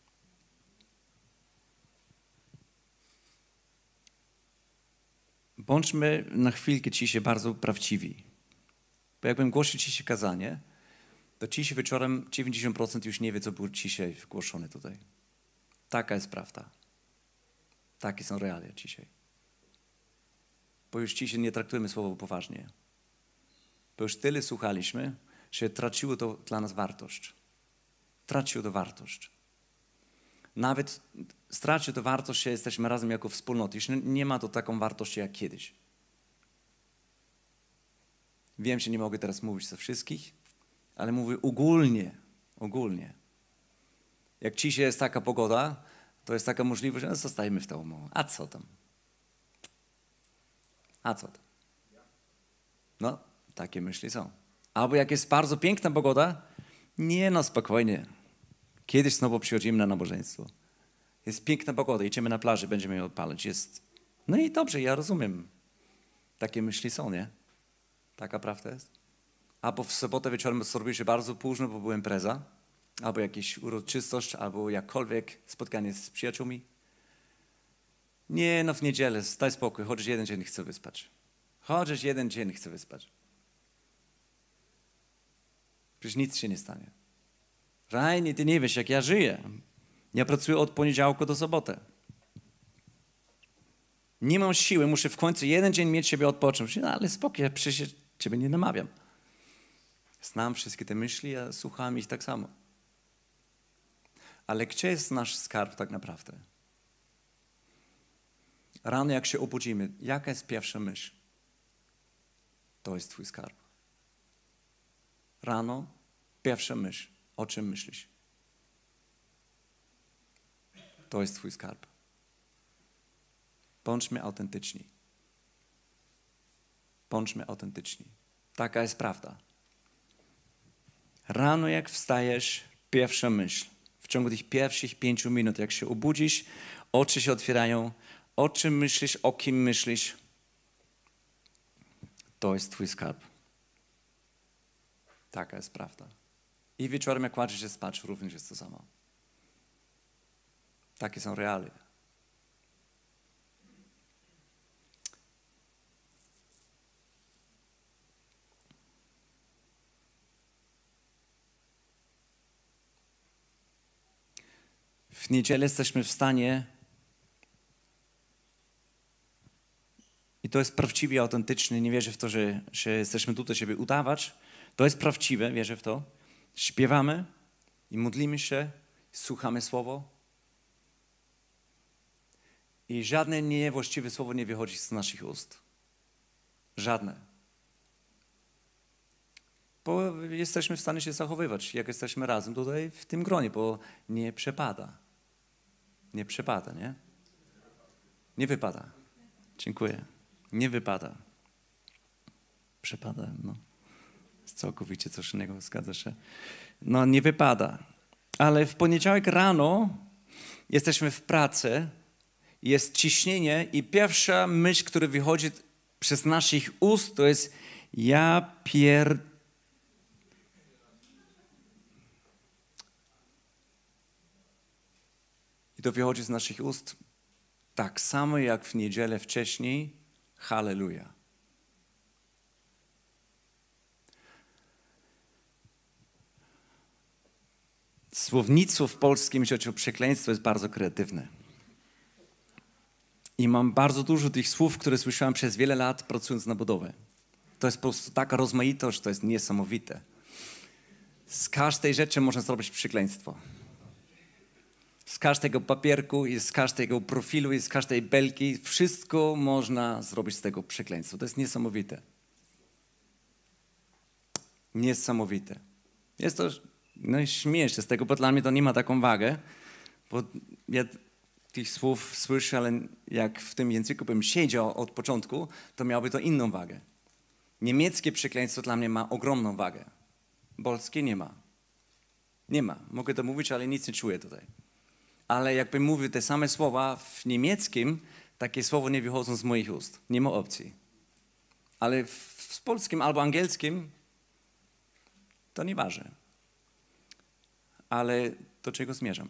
Bądźmy na chwilkę dzisiaj bardzo prawdziwi. Bo jakbym głosił dzisiaj kazanie, to dzisiaj wieczorem dziewięćdziesiąt procent już nie wie, co było dzisiaj głoszone tutaj. Taka jest prawda. Takie są realia dzisiaj. Bo już dzisiaj nie traktujemy słowa poważnie. Bo już tyle słuchaliśmy, że traciło to dla nas wartość. Traciło to wartość. Nawet straci to wartość, że jesteśmy razem jako wspólnota. Już nie ma to taką wartości jak kiedyś. Wiem, że nie mogę teraz mówić za wszystkich, ale mówię ogólnie. Ogólnie. Jak dzisiaj jest taka pogoda, to jest taka możliwość, że no, zostajemy w domu. A co tam? A co tam? No, takie myśli są. Albo jak jest bardzo piękna pogoda, nie no, spokojnie. Kiedyś znowu przychodzimy na nabożeństwo. Jest piękna pogoda, idziemy na plaży, będziemy ją odpalać. Jest... No i dobrze, ja rozumiem. Takie myśli są, nie? Taka prawda jest. Albo w sobotę wieczorem zrobiło się bardzo późno, bo była impreza. Albo jakaś uroczystość, albo jakkolwiek spotkanie z przyjaciółmi. Nie, no w niedzielę, daj spokój, chociaż jeden dzień chcę wyspać. Chociaż jeden dzień chcę wyspać. Przecież nic się nie stanie. Rajnie, ty nie wiesz, jak ja żyję. Ja pracuję od poniedziałku do soboty. Nie mam siły, muszę w końcu jeden dzień mieć siebie odpocząć. No ale spokój, ja przecież ciebie nie namawiam. Znam wszystkie te myśli, ja słucham ich tak samo. Ale gdzie jest nasz skarb tak naprawdę? Rano jak się obudzimy, jaka jest pierwsza myśl? To jest twój skarb. Rano, pierwsza myśl. O czym myślisz? To jest twój skarb. Bądźmy autentyczni. Bądźmy autentyczni. Taka jest prawda. Rano jak wstajesz, pierwsza myśl. W ciągu tych pierwszych pięciu minut, jak się obudzisz, oczy się otwierają. O czym myślisz, o kim myślisz? To jest twój skarb. Taka jest prawda. I wieczorem jak kładziesz się spać, również jest to samo. Takie są realia. W niedzielę jesteśmy w stanie i to jest prawdziwie autentyczne. Nie wierzę w to, że, że jesteśmy tutaj, żeby udawać. To jest prawdziwe, wierzę w to. Śpiewamy i modlimy się, słuchamy słowo i żadne niewłaściwe słowo nie wychodzi z naszych ust. Żadne. Bo jesteśmy w stanie się zachowywać, jak jesteśmy razem tutaj w tym gronie, bo nie przepada. Nie przepada, nie? Nie wypada. Dziękuję. Nie wypada. Przepada, no. Całkowicie coś innego, zgadza się. No nie wypada. Ale w poniedziałek rano jesteśmy w pracy, jest ciśnienie i pierwsza myśl, która wychodzi przez naszych ust, to jest ja pier... I to wychodzi z naszych ust tak samo jak w niedzielę wcześniej. Halleluja. Słownictwo w polskim rzeczy przekleństwo jest bardzo kreatywne. I mam bardzo dużo tych słów, które słyszałem przez wiele lat pracując na budowę. To jest po prostu taka rozmaitość, to jest niesamowite. Z każdej rzeczy można zrobić przekleństwo. Z każdego papierku i z każdego profilu i z każdej belki wszystko można zrobić z tego przekleństwo. To jest niesamowite. Niesamowite. Jest to, no i śmieję się z tego, bo dla mnie to nie ma taką wagę, bo ja tych słów słyszę, ale jak w tym języku bym siedział od początku, to miałoby to inną wagę. Niemieckie przekleństwo dla mnie ma ogromną wagę. Polskie nie ma. Nie ma. Mogę to mówić, ale nic nie czuję tutaj. Ale jakbym mówił te same słowa w niemieckim, takie słowo nie wychodzą z moich ust. Nie ma opcji. Ale w, w polskim albo angielskim to nieważne. Ale do czego zmierzam?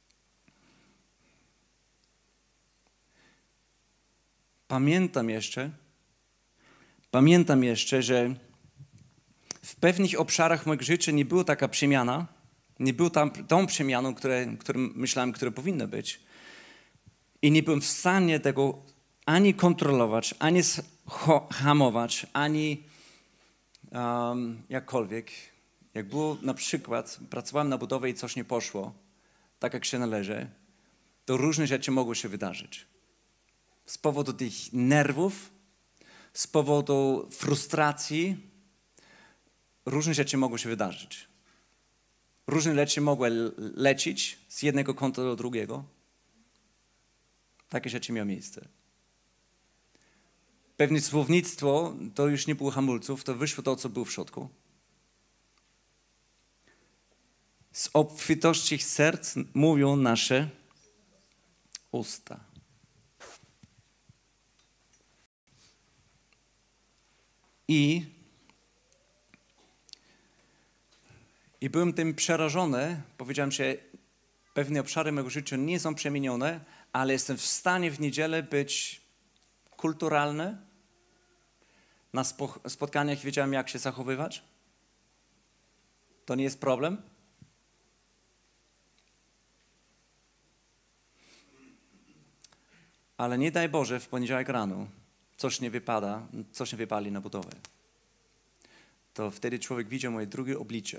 Pamiętam jeszcze, pamiętam jeszcze, że w pewnych obszarach mojego życia nie była taka przemiana, nie było tam tą przemianą, które, którą myślałem, która powinna być. I nie byłem w stanie tego ani kontrolować, ani hamować, ani um, jakkolwiek. Jak było na przykład, pracowałem na budowie i coś nie poszło, tak jak się należy, to różne rzeczy mogły się wydarzyć. Z powodu tych nerwów, z powodu frustracji, różne rzeczy mogły się wydarzyć. Różne rzeczy mogły lecieć z jednego kąta do drugiego. Takie rzeczy miały miejsce. Pewne słownictwo, to już nie było hamulców, to wyszło to, co było w środku. Z obfitości serc mówią nasze usta. I, I byłem tym przerażony. Powiedziałem się, pewne obszary mojego życia nie są przemienione, ale jestem w stanie w niedzielę być kulturalny. Na spotkaniach wiedziałem, jak się zachowywać. To nie jest problem. Ale nie daj Boże, w poniedziałek rano coś nie wypada, coś nie wypali na budowę. To wtedy człowiek widział moje drugie oblicze.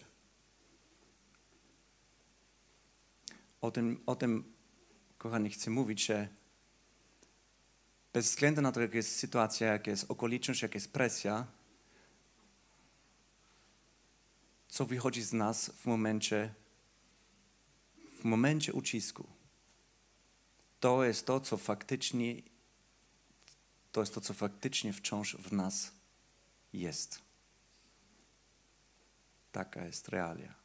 O tym, o tym, kochani, chcę mówić, że bez względu na to, jaka jest sytuacja, jaka jest okoliczność, jaka jest presja, co wychodzi z nas w momencie, w momencie ucisku. To jest to, co faktycznie, to jest to, co faktycznie wciąż w nas jest. Taka jest realia.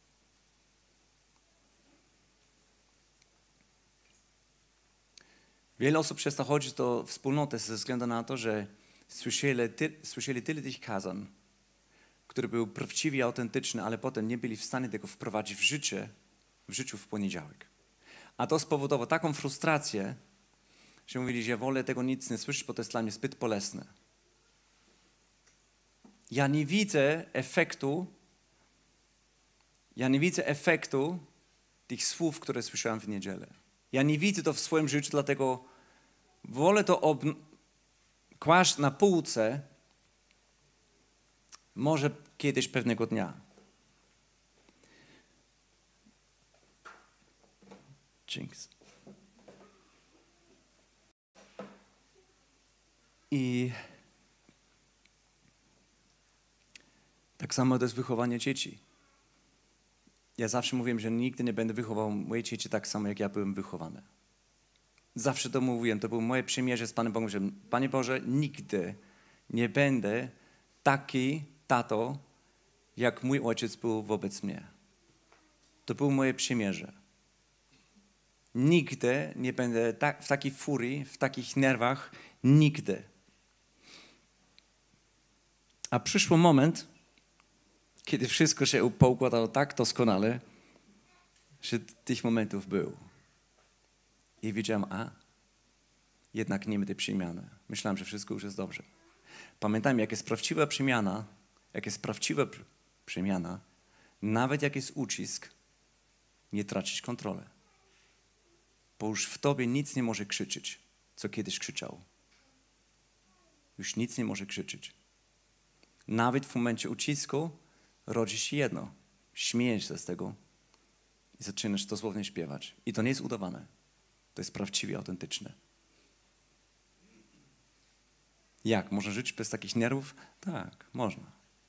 Wiele osób przestało chodzić do wspólnoty ze względu na to, że słyszeli, ty, słyszeli tyle tych kazań, które były prawdziwie autentyczne, ale potem nie byli w stanie tego wprowadzić w życie, w życiu w poniedziałek. A to spowodowało taką frustrację, że mówili, że ja wolę tego nic nie słyszeć, bo to jest dla mnie zbyt bolesne. Ja nie widzę efektu, ja nie widzę efektu tych słów, które słyszałem w niedzielę. Ja nie widzę to w swoim życiu, dlatego wolę to ob- kłaść na półce, może kiedyś pewnego dnia. Jinx. I tak samo to jest wychowanie dzieci. Ja zawsze mówiłem, że nigdy nie będę wychował moje dzieci tak samo, jak ja byłem wychowany. Zawsze to mówiłem, to było moje przymierze z Panem Bogiem, że Panie Boże, nigdy nie będę taki tato, jak mój ojciec był wobec mnie. To było moje przymierze. Nigdy nie będę tak, w takiej furii, w takich nerwach, nigdy. A przyszł moment, kiedy wszystko się poukładało tak doskonale, że tych momentów był. I wiedziałem, a jednak nie będę przemiany. Myślałem, że wszystko już jest dobrze. Pamiętam, jak jest prawdziwa przemiana, jak jest prawdziwa przemiana, nawet jak jest ucisk, nie tracić kontroli. Bo już w tobie nic nie może krzyczeć, co kiedyś krzyczał. Już nic nie może krzyczeć. Nawet w momencie ucisku rodzi się jedno. śmiejesz się z tego i zaczynasz dosłownie śpiewać. I to nie jest udawane. To jest prawdziwie autentyczne. Jak? Można żyć bez takich nerwów? Tak, można.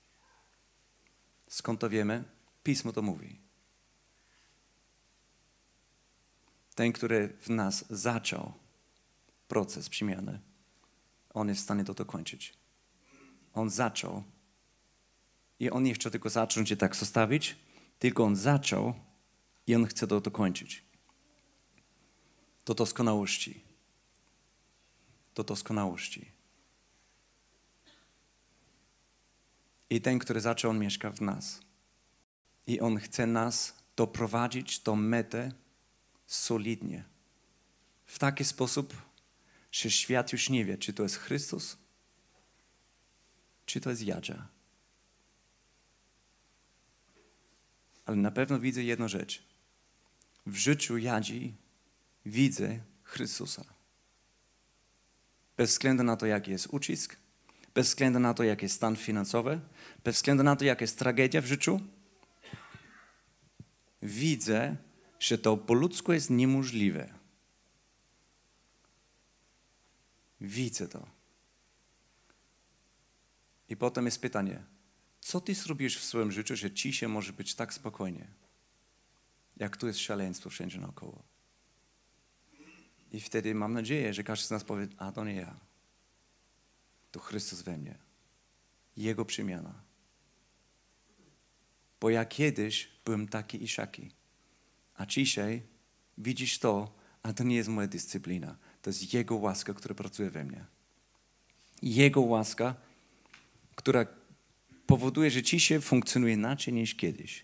Skąd to wiemy? Pismo to mówi. Ten, który w nas zaczął proces przemiany, on jest w stanie to dokończyć. On zaczął i on nie chce tylko zacząć i tak zostawić, tylko on zaczął i on chce to dokończyć. Do doskonałości. Do doskonałości. I ten, który zaczął, on mieszka w nas. I on chce nas doprowadzić do mety solidnie. W taki sposób, że świat już nie wie, czy to jest Chrystus, czy to jest Jadzia. Ale na pewno widzę jedną rzecz. W życiu Jadzi widzę Chrystusa. Bez względu na to, jaki jest ucisk, bez względu na to, jaki jest stan finansowy, bez względu na to, jaka jest tragedia w życiu, widzę, że to po ludzku jest niemożliwe. Widzę to. I potem jest pytanie, co ty zrobisz w swoim życiu, że ci się może być tak spokojnie, jak tu jest szaleństwo wszędzie naokoło. I wtedy mam nadzieję, że każdy z nas powie, a to nie ja. To Chrystus we mnie. Jego przemiana. Bo ja kiedyś byłem taki i siaki. A dzisiaj widzisz to, a to nie jest moja dyscyplina. To jest Jego łaska, która pracuje we mnie. Jego łaska, która powoduje, że dzisiaj funkcjonuje inaczej niż kiedyś.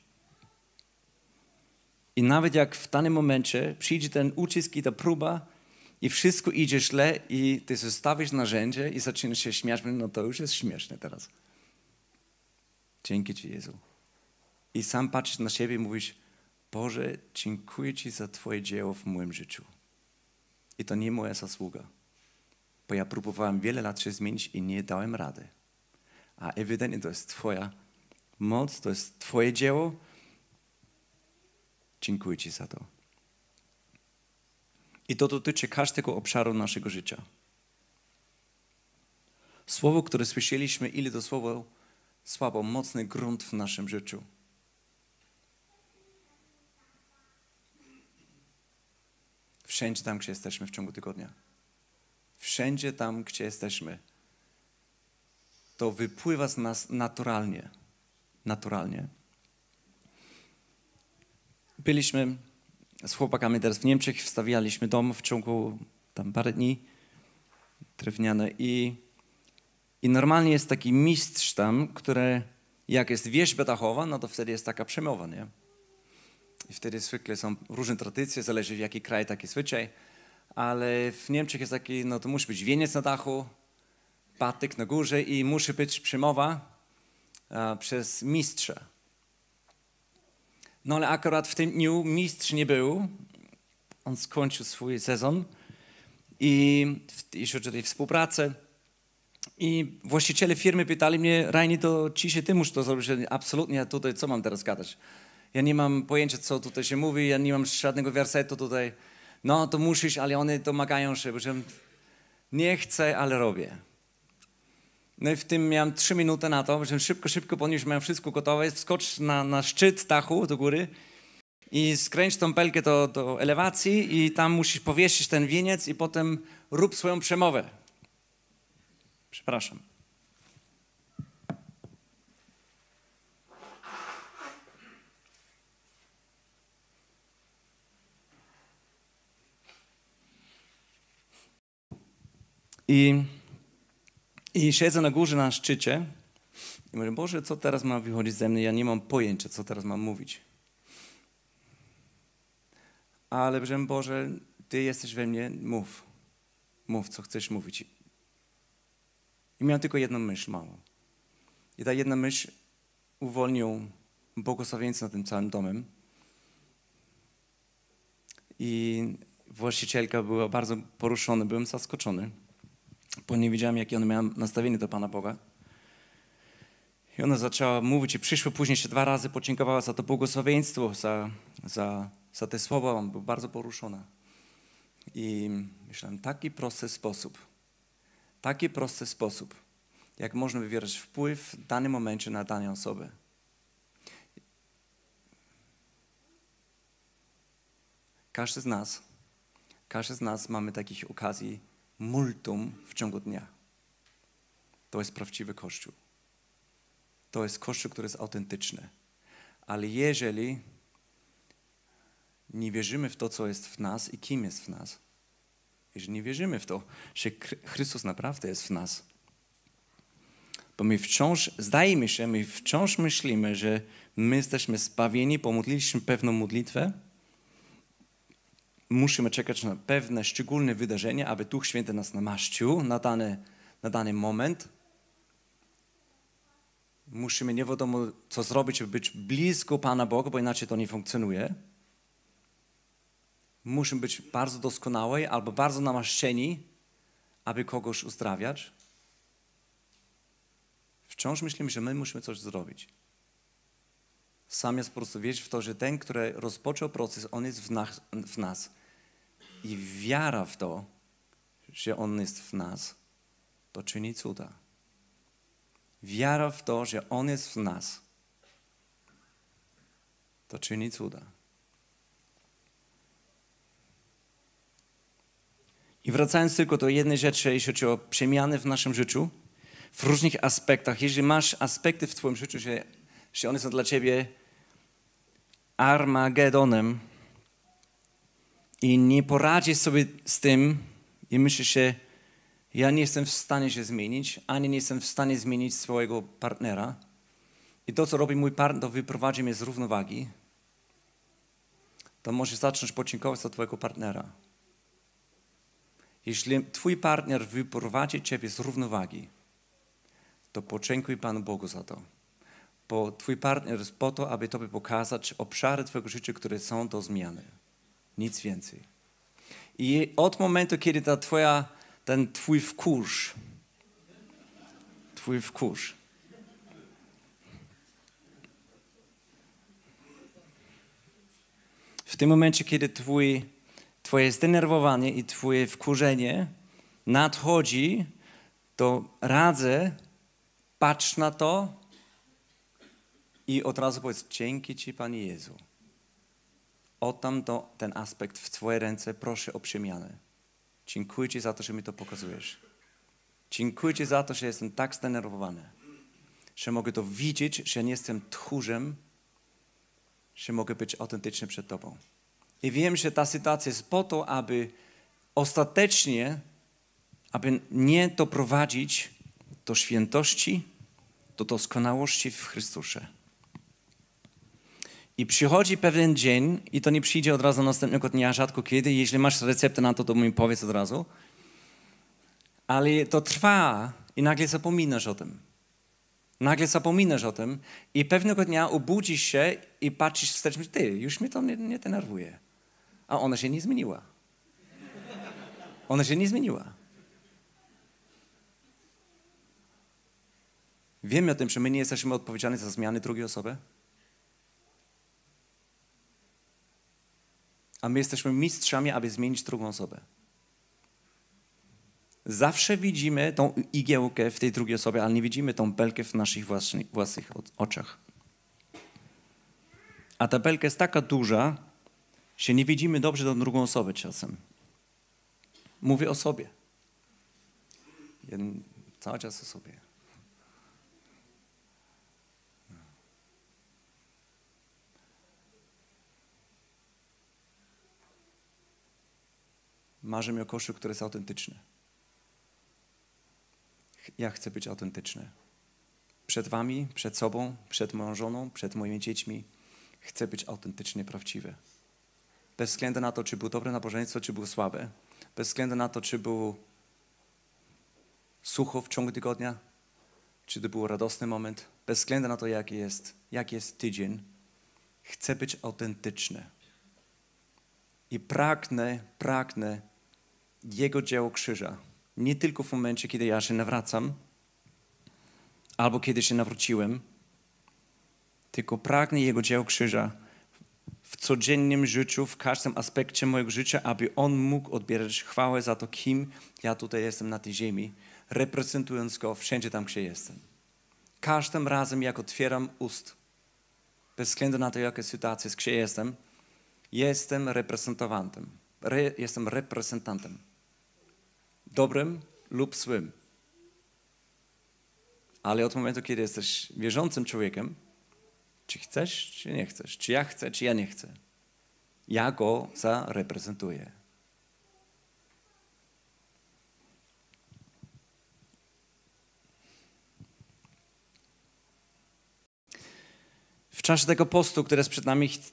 I nawet jak w danym momencie przyjdzie ten ucisk i ta próba i wszystko idzie źle i ty zostawisz narzędzie i zaczynasz się śmiać, no to już jest śmieszne teraz. Dzięki Ci, Jezu. I sam patrzysz na siebie i mówisz, Boże, dziękuję Ci za Twoje dzieło w moim życiu. I to nie moja zasługa. Bo ja próbowałem wiele lat się zmienić i nie dałem rady. A ewidentnie to jest Twoja moc, to jest Twoje dzieło. Dziękuję Ci za to. I to dotyczy każdego obszaru naszego życia. Słowo, które słyszeliśmy, ile to słowo słabo, mocny grunt w naszym życiu. Wszędzie tam, gdzie jesteśmy w ciągu tygodnia. Wszędzie tam, gdzie jesteśmy. To wypływa z nas naturalnie. Naturalnie. Byliśmy z chłopakami teraz w Niemczech, wstawialiśmy dom w ciągu tam parę dni drewniane i, i normalnie jest taki mistrz tam, który jak jest wierzba dachowa, no to wtedy jest taka przemowa, nie? I wtedy zwykle są różne tradycje, zależy w jaki kraj taki zwyczaj, ale w Niemczech jest taki, no to musi być wieniec na dachu, patyk na górze i musi być przemowa a, przez mistrza. No ale akurat w tym dniu mistrz nie był, on skończył swój sezon i jeszcze tej współpracy i właściciele firmy pytali mnie, Rajni, to dzisiaj ty musisz to zrobić, absolutnie, ja tutaj co mam teraz gadać? Ja nie mam pojęcia, co tutaj się mówi, ja nie mam żadnego wersetu tutaj. No to musisz, ale one domagają się, że nie chcę, ale robię. No i w tym miałem trzy minuty na to, że szybko, szybko, ponieważ miałem wszystko gotowe, wskocz na, na szczyt dachu do góry i skręć tą pelkę do, do elewacji i tam musisz powiesić ten wieniec i potem rób swoją przemowę. Przepraszam. I, I siedzę na górze, na szczycie i mówię, Boże, co teraz ma wychodzić ze mnie? Ja nie mam pojęcia, co teraz mam mówić. Ale powiedziałem, Boże, Ty jesteś we mnie, mów. Mów, co chcesz mówić. I miałem tylko jedną myśl małą. I ta jedna myśl uwolnił błogosławieństwo nad tym całym domem. I właścicielka była bardzo poruszona, byłem zaskoczony, bo nie wiedziałem, jakie one miałem nastawienie do Pana Boga. I ona zaczęła mówić i przyszła później jeszcze dwa razy, podziękowała za to błogosławieństwo, za, za, za te słowa. On był bardzo poruszona. I myślałem, taki prosty sposób, taki prosty sposób, jak można wywierać wpływ w danym momencie na daną osobę. Każdy z nas, każdy z nas mamy takich okazji multum w ciągu dnia. To jest prawdziwy Kościół. To jest Kościół, który jest autentyczny. Ale jeżeli nie wierzymy w to, co jest w nas i kim jest w nas, jeżeli nie wierzymy w to, że Chrystus naprawdę jest w nas, bo my wciąż, zdaje mi się, my wciąż myślimy, że my jesteśmy zbawieni, pomodliliśmy pewną modlitwę, musimy czekać na pewne szczególne wydarzenie, aby Duch Święty nas namaścił na dany, na dany moment. Musimy nie wiadomo, co zrobić, żeby być blisko Pana Boga, bo inaczej to nie funkcjonuje. Musimy być bardzo doskonali albo bardzo namaszczeni, aby kogoś uzdrawiać. Wciąż myślimy, że my musimy coś zrobić. Zamiast po prostu wierzyć w to, że ten, który rozpoczął proces, on jest w nas, w nas. I wiara w to, że on jest w nas, to czyni cuda. Wiara w to, że on jest w nas, to czyni cuda. I wracając tylko do jednej rzeczy, jeśli chodzi o przemiany w naszym życiu, w różnych aspektach. Jeżeli masz aspekty w twoim życiu, że, że one są dla ciebie Armagedonem i nie poradzisz sobie z tym i myślisz, że ja nie jestem w stanie się zmienić, ani nie jestem w stanie zmienić swojego partnera i to, co robi mój partner, to wyprowadzi mnie z równowagi, to możesz zacząć podziękować za twojego partnera. Jeśli twój partner wyprowadzi ciebie z równowagi, to podziękuj Panu Bogu za to. Bo twój partner jest po to, aby tobie pokazać obszary twojego życia, które są do zmiany. Nic więcej. I od momentu, kiedy ta twoja, ten twój wkurz, twój wkurz, w tym momencie, kiedy twój, twoje zdenerwowanie i twoje wkurzenie nadchodzi, to radzę, patrz na to i od razu powiedz, dzięki Ci, Panie Jezu. Oddam to, ten aspekt w Twoje ręce, proszę o przemianę. Dziękuję Ci za to, że mi to pokazujesz. Dziękuję Ci za to, że jestem tak zdenerwowany, że mogę to widzieć, że nie jestem tchórzem, że mogę być autentyczny przed Tobą. I wiem, że ta sytuacja jest po to, aby ostatecznie, aby nie doprowadzić do świętości, do doskonałości w Chrystusie. I przychodzi pewien dzień, i to nie przyjdzie od razu następnego dnia, rzadko kiedy. Jeśli masz receptę na to, to mi powiedz od razu. Ale to trwa i nagle zapominasz o tym. Nagle zapominasz o tym i pewnego dnia obudzisz się i patrzysz wstecz, ty, już mnie to nie, nie denerwuje. A ona się nie zmieniła. Ona się nie zmieniła. Wiemy o tym, że my nie jesteśmy odpowiedzialni za zmiany drugiej osoby. A my jesteśmy mistrzami, aby zmienić drugą osobę. Zawsze widzimy tą igiełkę w tej drugiej osobie, ale nie widzimy tą belkę w naszych własnych, własnych oczach. A ta belka jest taka duża, że nie widzimy dobrze tą drugą osobę czasem. Mówię o sobie. Jeden, cały czas o sobie. Marzę mi o Kościół, który jest autentyczny. Ja chcę być autentyczny. Przed wami, przed sobą, przed moją żoną, przed moimi dziećmi. Chcę być autentycznie prawdziwy. Bez względu na to, czy było dobre nabożeństwo, czy było słabe. Bez względu na to, czy było sucho w ciągu tygodnia, czy to był radosny moment. Bez względu na to, jaki jest, jaki jest tydzień. Chcę być autentyczny. I pragnę, pragnę Jego dzieło krzyża. Nie tylko w momencie, kiedy ja się nawracam, albo kiedy się nawróciłem, tylko pragnę Jego dzieła krzyża w codziennym życiu, w każdym aspekcie mojego życia, aby On mógł odbierać chwałę za to, kim ja tutaj jestem na tej ziemi, reprezentując Go wszędzie tam, gdzie jestem. Każdym razem, jak otwieram ust, bez względu na to, jaka sytuacja jest, gdzie jestem, jestem reprezentantem. Re, jestem reprezentantem. Dobrym lub złym. Ale od momentu, kiedy jesteś wierzącym człowiekiem, czy chcesz, czy nie chcesz, czy ja chcę, czy ja nie chcę, ja Go zareprezentuję. W czasie tego postu, który jest przed nami, ch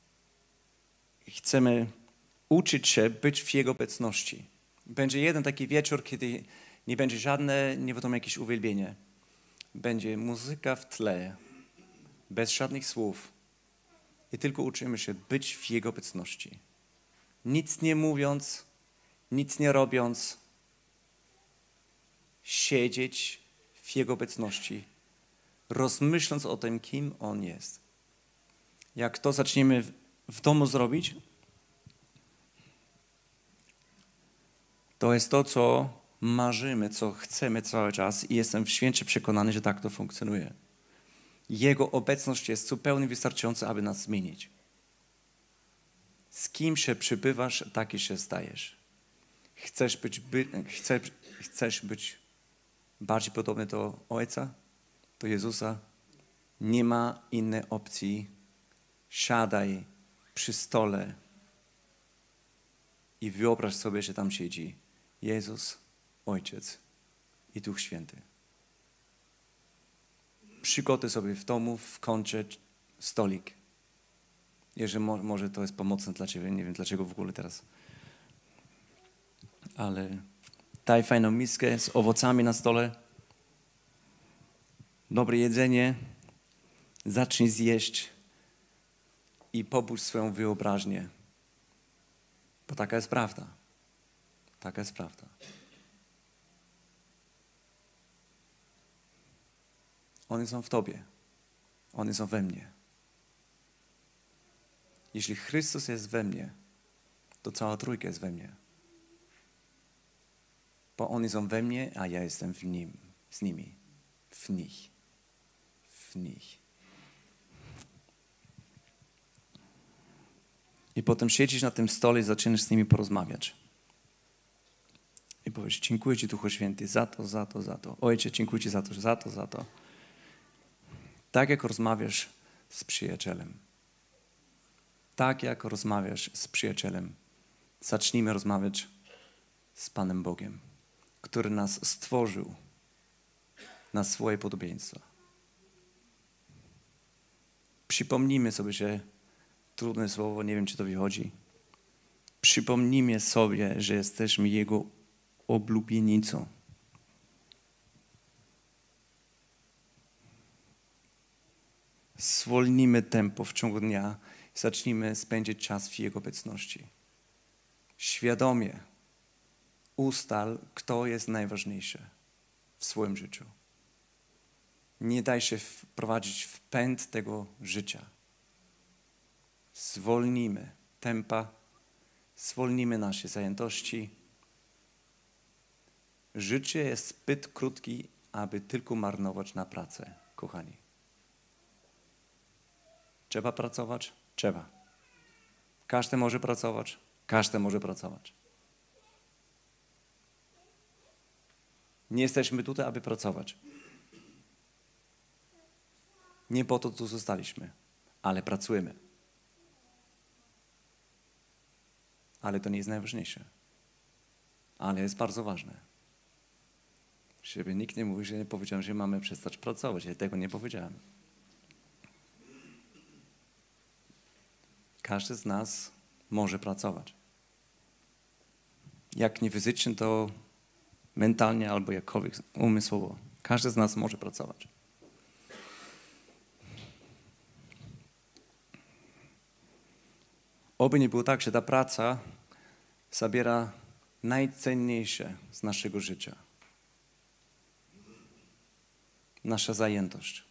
chcemy uczyć się być w Jego obecności. Będzie jeden taki wieczór, kiedy nie będzie żadne, nie wiadomo, jakieś uwielbienie. Będzie muzyka w tle, bez żadnych słów. I tylko uczymy się być w Jego obecności. Nic nie mówiąc, nic nie robiąc. Siedzieć w Jego obecności, rozmyśląc o tym, kim On jest. Jak to zaczniemy w domu zrobić, to jest to, co marzymy, co chcemy cały czas i jestem święcie przekonany, że tak to funkcjonuje. Jego obecność jest zupełnie wystarczająca, aby nas zmienić. Z kim się przybywasz, taki się stajesz. Chcesz być, by, chcesz, chcesz być bardziej podobny do Ojca, do Jezusa? Nie ma innej opcji. Siadaj przy stole i wyobraź sobie, że tam siedzi Jezus, Ojciec i Duch Święty. Przygotuj sobie w domu, w kącie stolik. Jeżeli mo może to jest pomocne dla Ciebie, nie wiem dlaczego w ogóle teraz. Ale daj fajną miskę z owocami na stole. Dobre jedzenie. Zacznij zjeść i pobudź swoją wyobraźnię. Bo taka jest prawda. Taka jest prawda. One są w Tobie. One są we mnie. Jeśli Chrystus jest we mnie, to cała trójka jest we mnie. Bo oni są we mnie, a ja jestem w nim, z nimi, w nich, w nich. I potem siedzisz na tym stole i zaczynasz z nimi porozmawiać. I powiesz, dziękuję Ci, Duchu Święty, za to, za to, za to. Ojcze, dziękuję Ci za to, za to, za to. Tak jak rozmawiasz z przyjacielem. Tak jak rozmawiasz z przyjacielem. Zacznijmy rozmawiać z Panem Bogiem, który nas stworzył na swoje podobieństwo. Przypomnijmy sobie, że trudne słowo, nie wiem, czy to wychodzi. Przypomnijmy sobie, że jesteśmy Jego oblubienicą. Zwolnijmy tempo w ciągu dnia i zacznijmy spędzić czas w Jego obecności. Świadomie ustal, kto jest najważniejszy w swoim życiu. Nie daj się wprowadzić w pęd tego życia. Zwolnijmy tempa, zwolnijmy nasze zajętości. Życie jest zbyt krótkie, aby tylko marnować na pracę, kochani. Trzeba pracować? Trzeba. Każdy może pracować? Każdy może pracować. Nie jesteśmy tutaj, aby pracować. Nie po to tu zostaliśmy, ale pracujemy. Ale to nie jest najważniejsze. Ale jest bardzo ważne. Żeby nikt nie mówił, że nie powiedziałem, że mamy przestać pracować. Ja tego nie powiedziałem. Każdy z nas może pracować. Jak nie fizycznie, to mentalnie albo jakkolwiek umysłowo. Każdy z nas może pracować. Oby nie było tak, że ta praca zabiera najcenniejsze z naszego życia. nasza zajętość.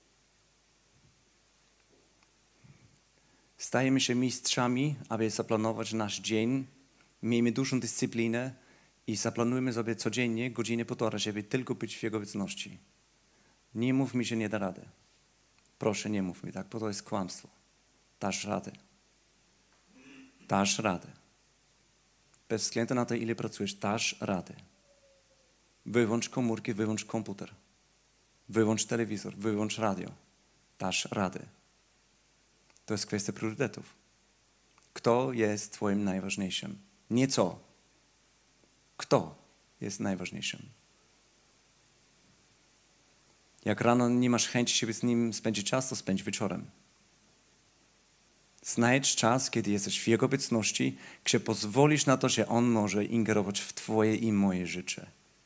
Stajemy się mistrzami, aby zaplanować nasz dzień. Miejmy dużą dyscyplinę i zaplanujmy sobie codziennie godzinę półtora, żeby tylko być w Jego obecności. Nie mów mi, że nie da rady. Proszę, nie mów mi tak, bo to jest kłamstwo. Dasz radę. Dasz radę. Bez względu na to, ile pracujesz, dasz radę. Wyłącz komórki, wyłącz komputer. Wyłącz telewizor, wyłącz radio. Dasz radę. To jest kwestia priorytetów. Kto jest twoim najważniejszym? Nie co. Kto jest najważniejszym? Jak rano nie masz chęci, żeby z nim spędzić czas, to spędź wieczorem. Znajdź czas, kiedy jesteś w Jego obecności, gdzie pozwolisz na to, że On może ingerować w twoje i moje życie.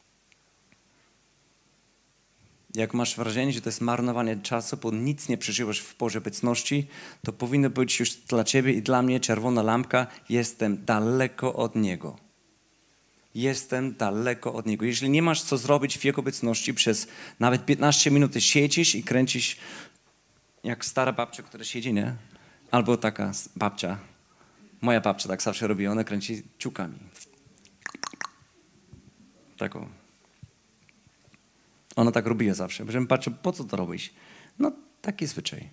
Jak masz wrażenie, że to jest marnowanie czasu, bo nic nie przeżywasz w Bożej obecności, to powinno być już dla ciebie i dla mnie czerwona lampka. Jestem daleko od Niego. Jestem daleko od Niego. Jeżeli nie masz co zrobić w Jego obecności, przez nawet piętnaście minut siedzisz i kręcisz jak stara babcia, która siedzi, nie? Albo taka babcia. Moja babcia tak zawsze robi. Ona kręci ciukami. Taką. Ona tak robiła zawsze. Żebym patrzył, po co to robisz? No, taki zwyczaj.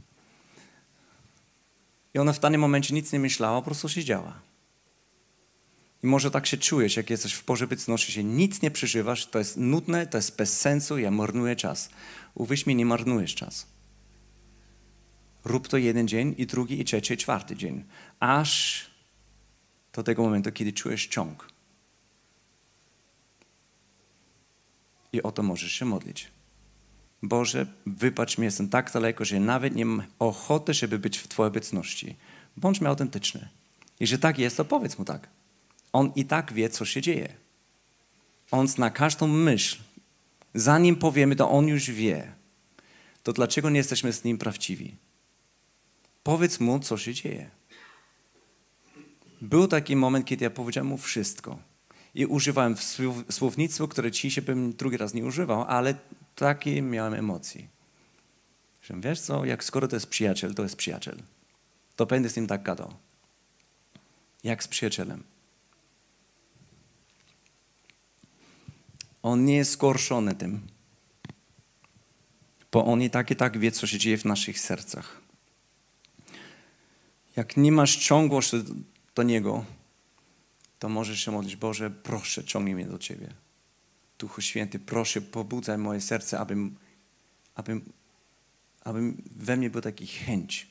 I ona w danym momencie nic nie myślała, po prostu siedziała. I może tak się czujesz, jak jesteś w Bożej obecności, że nic nie przeżywasz, to jest nudne, to jest bez sensu, ja marnuję czas. Uwierz mi, nie marnujesz czas. Rób to jeden dzień i drugi, i trzeci, i czwarty dzień. Aż do tego momentu, kiedy czujesz ciąg. I o to możesz się modlić. Boże, wybacz mi, jestem tak daleko, że nawet nie mam ochoty, żeby być w Twojej obecności. Bądźmy autentyczny. Jeżeli tak jest, to powiedz Mu tak. On i tak wie, co się dzieje. On zna każdą myśl. Zanim powiemy, to On już wie. To dlaczego nie jesteśmy z Nim prawdziwi? Powiedz Mu, co się dzieje. Był taki moment, kiedy ja powiedziałem Mu wszystko. I używałem słownictwo, które dzisiaj bym drugi raz nie używał, ale takie miałem emocje. Że wiesz co, jak skoro to jest przyjaciel, to jest przyjaciel. To będę z nim tak gadał. Jak z przyjacielem. On nie jest zgorszony tym. Bo On i tak i tak wie, co się dzieje w naszych sercach. Jak nie masz ciągłości do Niego, to możesz się modlić, Boże, proszę, ciągnij mnie do Ciebie. Duchu Święty, proszę, pobudzaj moje serce, abym, abym, abym we mnie był taki chęć.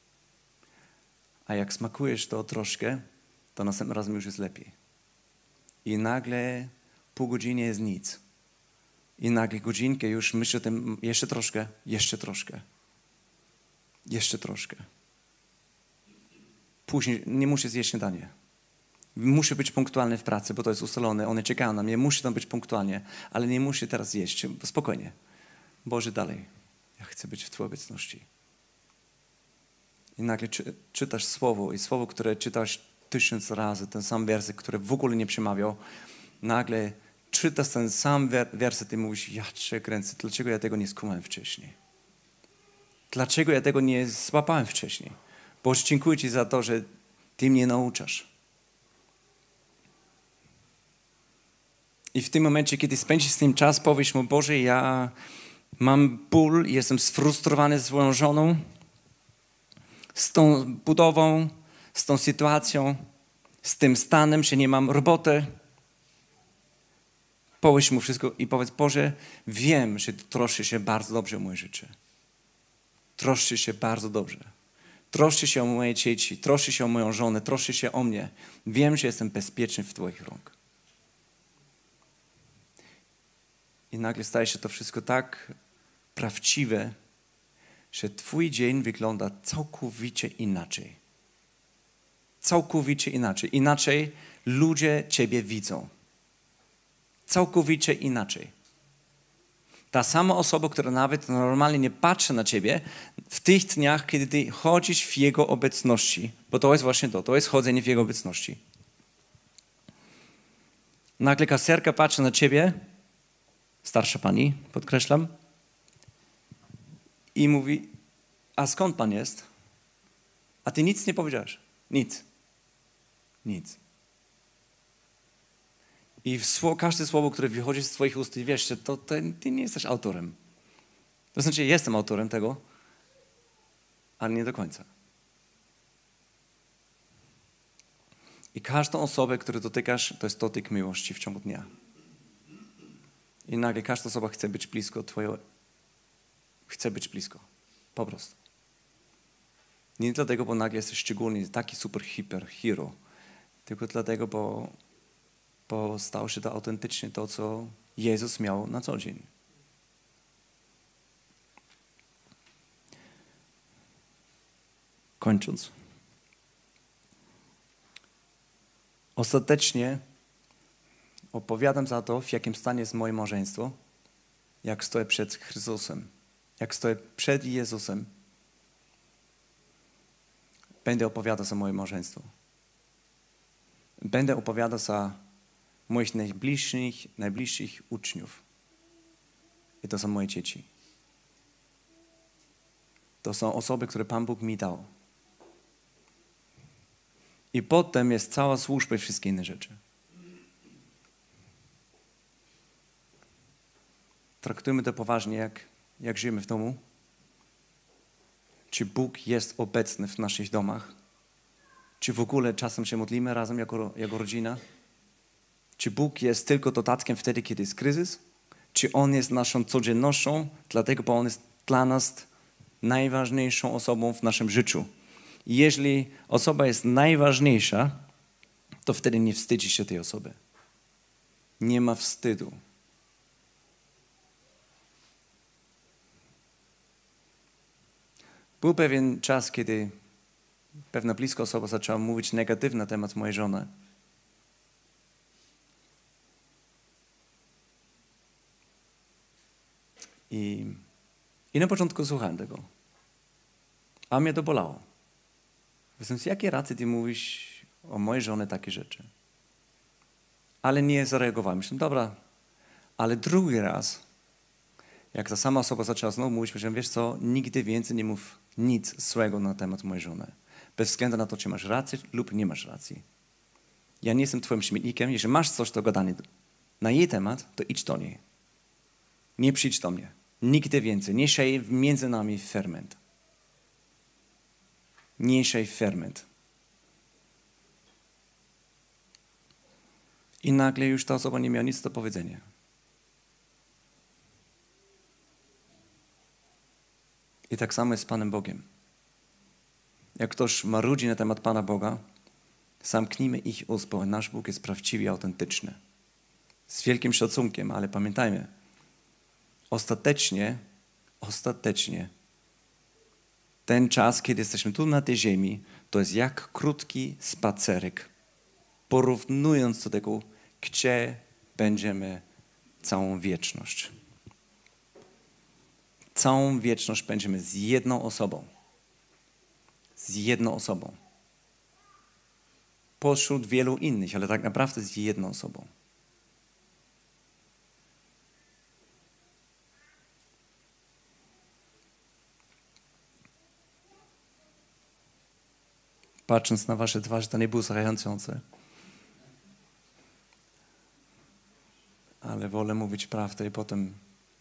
A jak smakujesz to troszkę, to następnym razem już jest lepiej. I nagle pół godziny jest nic. I nagle godzinkę już myślę o tym, jeszcze troszkę, jeszcze troszkę. Jeszcze troszkę. Później nie muszę zjeść śniadanie. Muszę być punktualny w pracy, bo to jest ustalone. One czekają na mnie. Muszę tam być punktualnie. Ale nie muszę teraz jeść. Spokojnie. Boże, dalej. Ja chcę być w Twojej obecności. I nagle czy, czytasz słowo. I słowo, które czytasz tysiąc razy, ten sam werset, który w ogóle nie przemawiał. Nagle czytasz ten sam werset i mówisz, ja cię kręcę. Dlaczego ja tego nie skumałem wcześniej? Dlaczego ja tego nie złapałem wcześniej? Boże, dziękuję Ci za to, że Ty mnie nauczasz. I w tym momencie, kiedy spędzisz z nim czas, powiesz mu, Boże, ja mam ból, jestem sfrustrowany z swoją żoną, z tą budową, z tą sytuacją, z tym stanem, że nie mam roboty. Powiedz mu wszystko i powiedz, Boże, wiem, że Ty troszczysz się bardzo dobrze o moje życie. Troszczysz się bardzo dobrze. Troszczysz się o moje dzieci, troszczysz się o moją żonę, troszczysz się o mnie. Wiem, że jestem bezpieczny w Twoich rąk. I nagle staje się to wszystko tak prawdziwe, że Twój dzień wygląda całkowicie inaczej. Całkowicie inaczej. Inaczej ludzie Ciebie widzą. Całkowicie inaczej. Ta sama osoba, która nawet normalnie nie patrzy na Ciebie, w tych dniach, kiedy Ty chodzisz w Jego obecności, bo to jest właśnie to, to jest chodzenie w Jego obecności. Nagle kaserka patrzy na Ciebie, starsza pani, podkreślam, I mówi, a skąd Pan jest? A ty nic nie powiedziałeś. Nic. Nic. I w słowo, każde słowo, które wychodzi z twoich ust, wiesz, że to, to ty nie jesteś autorem. To znaczy, jestem autorem tego, ale nie do końca. I każdą osobę, którą dotykasz, to jest dotyk miłości w ciągu dnia. I nagle każda osoba chce być blisko twojego, chce być blisko. Po prostu. Nie dlatego, bo nagle jesteś szczególny, taki super hiper hero, tylko dlatego, bo, bo stało się to autentycznie to, co Jezus miał na co dzień. Kończąc. Ostatecznie opowiadam za to, w jakim stanie jest moje małżeństwo, jak stoję przed Chrystusem, jak stoję przed Jezusem. Będę opowiadał za moje małżeństwo. Będę opowiadał za moich najbliższych, najbliższych uczniów. I to są moje dzieci. To są osoby, które Pan Bóg mi dał. I potem jest cała służba i wszystkie inne rzeczy. Traktujmy to poważnie, jak, jak żyjemy w domu. Czy Bóg jest obecny w naszych domach? Czy w ogóle czasem się modlimy razem jako, jako rodzina? Czy Bóg jest tylko dodatkiem wtedy, kiedy jest kryzys? Czy On jest naszą codziennością, dlatego, bo On jest dla nas najważniejszą osobą w naszym życiu? I jeżeli osoba jest najważniejsza, to wtedy nie wstydzi się tej osoby. Nie ma wstydu. Był pewien czas, kiedy pewna bliska osoba zaczęła mówić negatywnie na temat mojej żony. I, i na początku słuchałem tego. A mnie to bolało. Więc z jakiej racji ty mówisz o mojej żonie takie rzeczy? Ale nie zareagowałem. Myślałem, dobra, ale drugi raz, jak ta sama osoba zaczęła znowu mówić, myślałem, wiesz co, nigdy więcej nie mów nic złego na temat mojej żony. Bez względu na to, czy masz rację lub nie masz racji. Ja nie jestem twoim śmietnikiem. Jeżeli masz coś do gadania na jej temat, to idź do niej. Nie przyjdź do mnie. Nigdy więcej. Nie siej między nami ferment. Nie siej ferment. I nagle już ta osoba nie miała nic do powiedzenia. I tak samo jest z Panem Bogiem. Jak ktoś marudzi na temat Pana Boga, zamknijmy ich ust, bo nasz Bóg jest prawdziwy i autentyczny. Z wielkim szacunkiem, ale pamiętajmy, ostatecznie, ostatecznie ten czas, kiedy jesteśmy tu na tej ziemi, to jest jak krótki spacerek, porównując do tego, gdzie będziemy całą wieczność. Całą wieczność będziemy z jedną osobą. Z jedną osobą. Pośród wielu innych, ale tak naprawdę z jedną osobą. Patrząc na wasze twarze, to nie było zachęcające. Ale wolę mówić prawdę i potem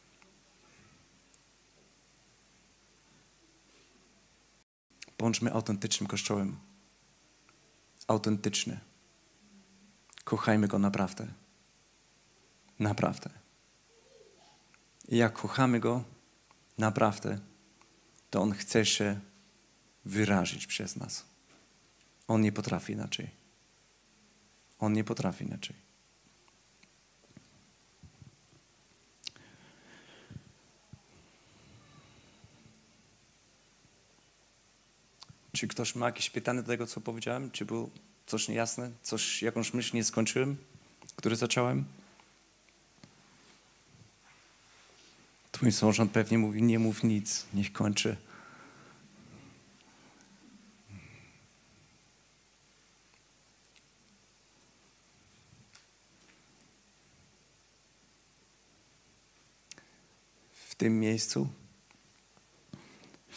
bądźmy autentycznym Kościołem. Autentyczny. Kochajmy Go naprawdę. Naprawdę. I jak kochamy Go naprawdę, to On chce się wyrazić przez nas. On nie potrafi inaczej. On nie potrafi inaczej. Czy ktoś ma jakieś pytanie do tego, co powiedziałem? Czy było coś niejasne? Coś, jakąś myśl nie skończyłem, który zacząłem? Twój sąsiad pewnie mówi, nie mów nic, niech kończy. W tym miejscu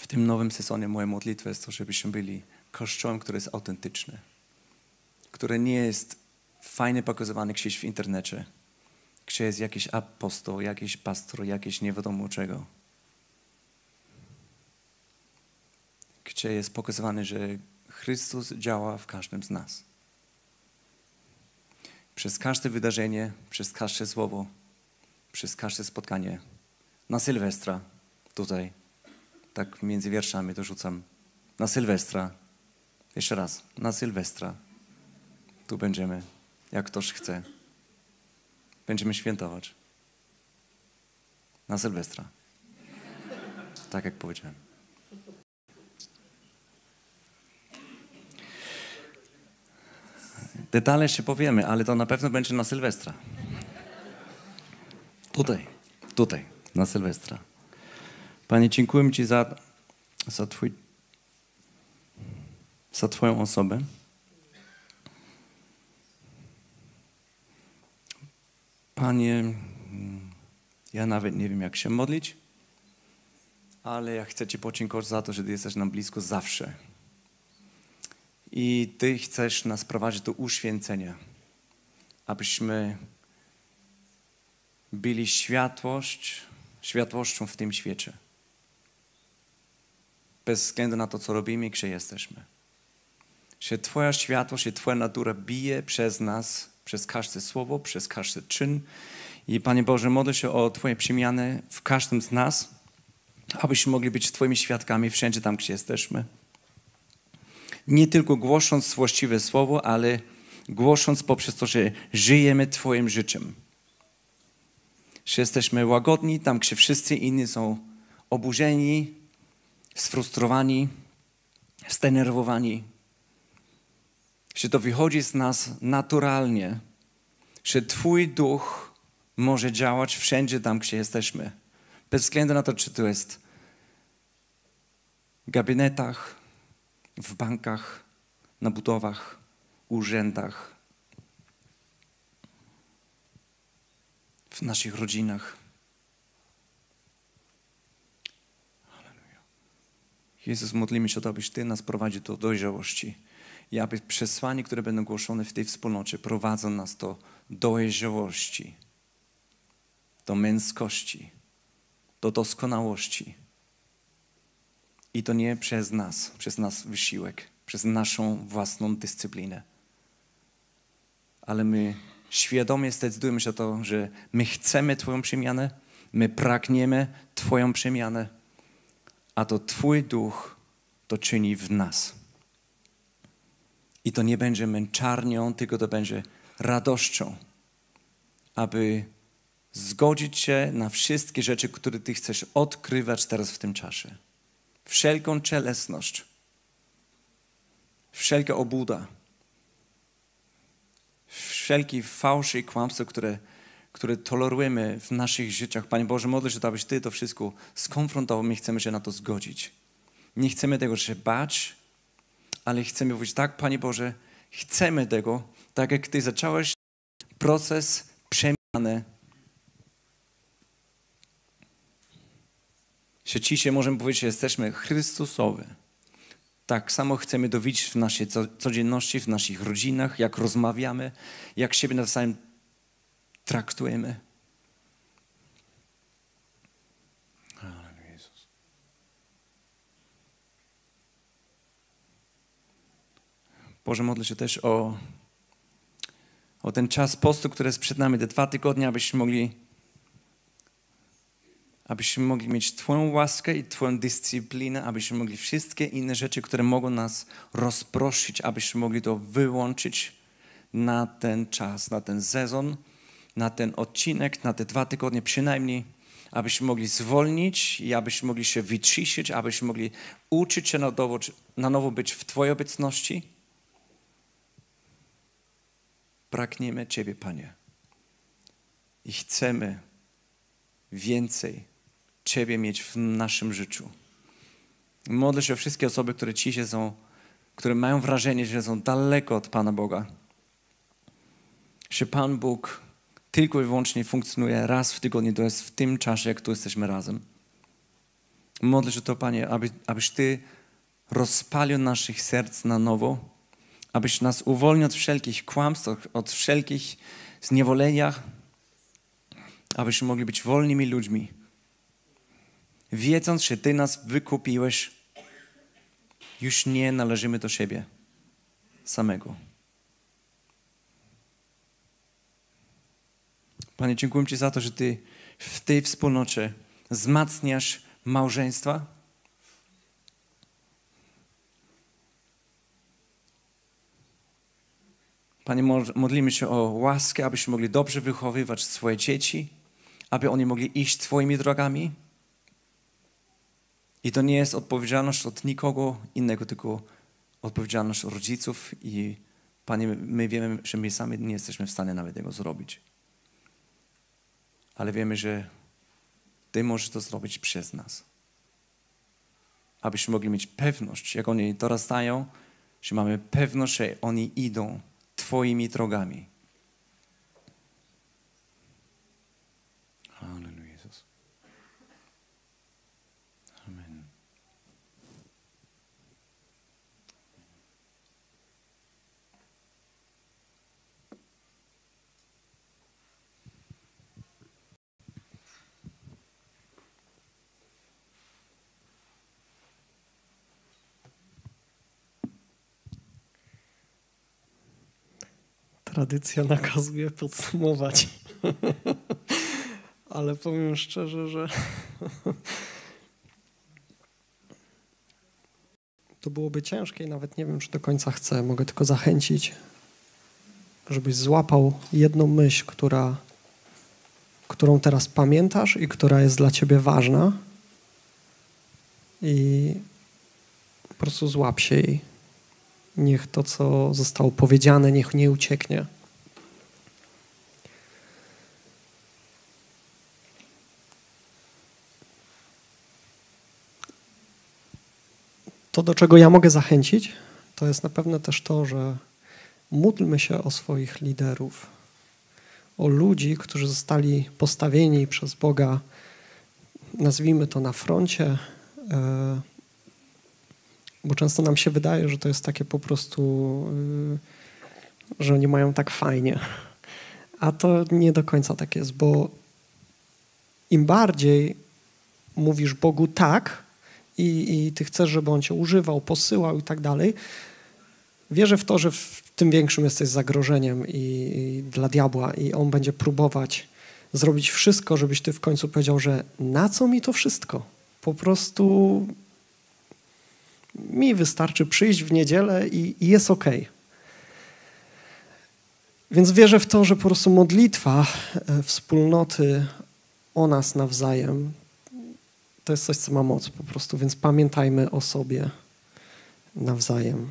w tym nowym sezonie moja modlitwa jest to, żebyśmy byli kościołem, który jest autentyczny, który nie jest fajnie pokazywany gdzieś w internecie, gdzie jest jakiś apostoł, jakiś pastor, jakiś nie wiadomo czego. Gdzie jest pokazywany, że Chrystus działa w każdym z nas. Przez każde wydarzenie, przez każde słowo, przez każde spotkanie. Na Sylwestra, tutaj, tak między wierszami to rzucam. Na Sylwestra, jeszcze raz, na Sylwestra. Tu będziemy, jak ktoś chce. Będziemy świętować. Na Sylwestra. Tak jak powiedziałem. Detale jeszcze powiemy, ale to na pewno będzie na Sylwestra. Tutaj, tutaj, na Sylwestra. Panie, dziękuję Ci za, za, twój, za Twoją osobę. Panie, ja nawet nie wiem, jak się modlić, ale ja chcę Ci podziękować za to, że Ty jesteś nam blisko zawsze. I Ty chcesz nas prowadzić do uświęcenia, abyśmy byli światłość, światłością w tym świecie. Bez względu na to, co robimy i gdzie jesteśmy. Że Twoja światłość i Twoja natura bije przez nas, przez każde słowo, przez każdy czyn. I Panie Boże, modlę się o Twoje przemiany w każdym z nas, abyśmy mogli być Twoimi świadkami wszędzie tam, gdzie jesteśmy. Nie tylko głosząc właściwe słowo, ale głosząc poprzez to, że żyjemy Twoim życiem. Że jesteśmy łagodni tam, gdzie wszyscy inni są oburzeni, sfrustrowani, zdenerwowani. Że to wychodzi z nas naturalnie, że Twój duch może działać wszędzie tam, gdzie jesteśmy. Bez względu na to, czy to jest w gabinetach, w bankach, na budowach, urzędach, w naszych rodzinach. Halleluja. Jezus, modlimy się o to, abyś Ty nas prowadził do dojrzałości i aby przesłania, które będą głoszone w tej wspólnocie, prowadzą nas do dojrzałości, do męskości, do doskonałości. I to nie przez nas, przez nasz wysiłek, przez naszą własną dyscyplinę. Ale my świadomie zdecydujemy się na to, że my chcemy Twoją przemianę, my pragniemy Twoją przemianę, a to Twój duch to czyni w nas. I to nie będzie męczarnią, tylko to będzie radością, aby zgodzić się na wszystkie rzeczy, które Ty chcesz odkrywać teraz w tym czasie. Wszelką cielesność, wszelka obłuda, wszelki fałsz i kłamstwo, które, które tolerujemy w naszych życiach. Panie Boże, modlę się, abyś Ty to wszystko skonfrontował. My chcemy się na to zgodzić. Nie chcemy tego się bać, ale chcemy powiedzieć, tak, Panie Boże, chcemy tego, tak jak Ty zacząłeś proces przemiany. Że dzisiaj możemy powiedzieć, że jesteśmy Chrystusowi. Tak samo chcemy dowiedzieć w naszej codzienności, w naszych rodzinach, jak rozmawiamy, jak siebie nawzajem traktujemy. Halleluja, Jezus. Boże, modlę się też o, o ten czas postu, który jest przed nami, te dwa tygodnie, abyśmy mogli abyśmy mogli mieć Twoją łaskę i Twoją dyscyplinę, abyśmy mogli wszystkie inne rzeczy, które mogą nas rozproszyć, abyśmy mogli to wyłączyć na ten czas, na ten sezon, na ten odcinek, na te dwa tygodnie przynajmniej, abyśmy mogli zwolnić i abyśmy mogli się wyciszyć, abyśmy mogli uczyć się na nowo, na nowo być w Twojej obecności. Pragniemy Ciebie, Panie. I chcemy więcej Ciebie mieć w naszym życiu. Modlę się o wszystkie osoby, które dzisiaj są, które mają wrażenie, że są daleko od Pana Boga. Że Pan Bóg tylko i wyłącznie funkcjonuje raz w tygodniu, to jest w tym czasie, jak tu jesteśmy razem. Modlę się to, Panie, aby, abyś Ty rozpalił naszych serc na nowo, abyś nas uwolnił od wszelkich kłamstw, od wszelkich zniewoleniach, abyśmy mogli być wolnymi ludźmi, wiedząc, że Ty nas wykupiłeś, już nie należymy do siebie samego. Panie, dziękuję Ci za to, że Ty w tej wspólnocie wzmacniasz małżeństwa. Panie, modlimy się o łaskę, abyśmy mogli dobrze wychowywać swoje dzieci, aby oni mogli iść Twoimi drogami. I to nie jest odpowiedzialność od nikogo innego, tylko odpowiedzialność rodziców. I Panie, my wiemy, że my sami nie jesteśmy w stanie nawet tego zrobić. Ale wiemy, że Ty możesz to zrobić przez nas. Abyśmy mogli mieć pewność, jak oni dorastają, że mamy pewność, że oni idą Twoimi drogami. Halleluja, Jezus. Amen. Tradycja nakazuje podsumować. Ale powiem szczerze, że to byłoby ciężkie i nawet nie wiem, czy do końca chcę. Mogę tylko zachęcić, żebyś złapał jedną myśl, która, którą teraz pamiętasz i która jest dla ciebie ważna i po prostu złap się jej. Niech to, co zostało powiedziane, niech nie ucieknie. To, do czego ja mogę zachęcić, to jest na pewno też to, że módlmy się o swoich liderów, o ludzi, którzy zostali postawieni przez Boga, nazwijmy to na froncie, bo często nam się wydaje, że to jest takie po prostu, że oni mają tak fajnie. A to nie do końca tak jest, bo im bardziej mówisz Bogu tak i, i Ty chcesz, żeby On Cię używał, posyłał i tak dalej, wierzę w to, że w tym większym jesteś zagrożeniem i, i dla diabła i on będzie próbować zrobić wszystko, żebyś Ty w końcu powiedział, że na co mi to wszystko? Po prostu mi wystarczy przyjść w niedzielę i, i jest okej. Więc wierzę w to, że po prostu modlitwa wspólnoty o nas nawzajem to jest coś, co ma moc po prostu, więc pamiętajmy o sobie nawzajem.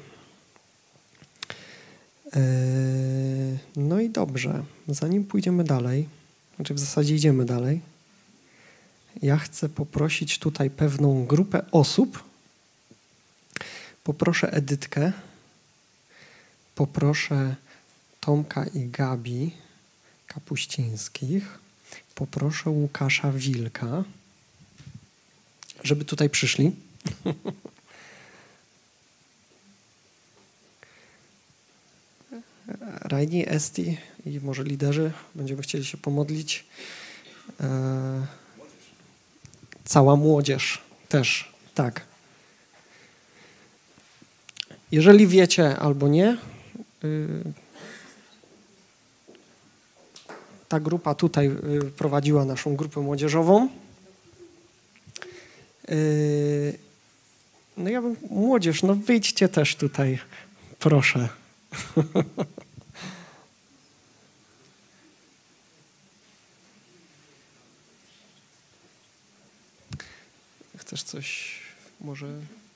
No i dobrze, zanim pójdziemy dalej, znaczy w zasadzie idziemy dalej, ja chcę poprosić tutaj pewną grupę osób. Poproszę Edytkę, poproszę Tomka i Gabi Kapuścińskich, poproszę Łukasza Wilka, żeby tutaj przyszli. Rajni, Esti i może liderzy, będziemy chcieli się pomodlić. E, cała młodzież też, tak. Jeżeli wiecie albo nie, y, ta grupa tutaj y, prowadziła naszą grupę młodzieżową. Y, no ja bym, młodzież, no wyjdźcie też tutaj, proszę. Chcesz coś może...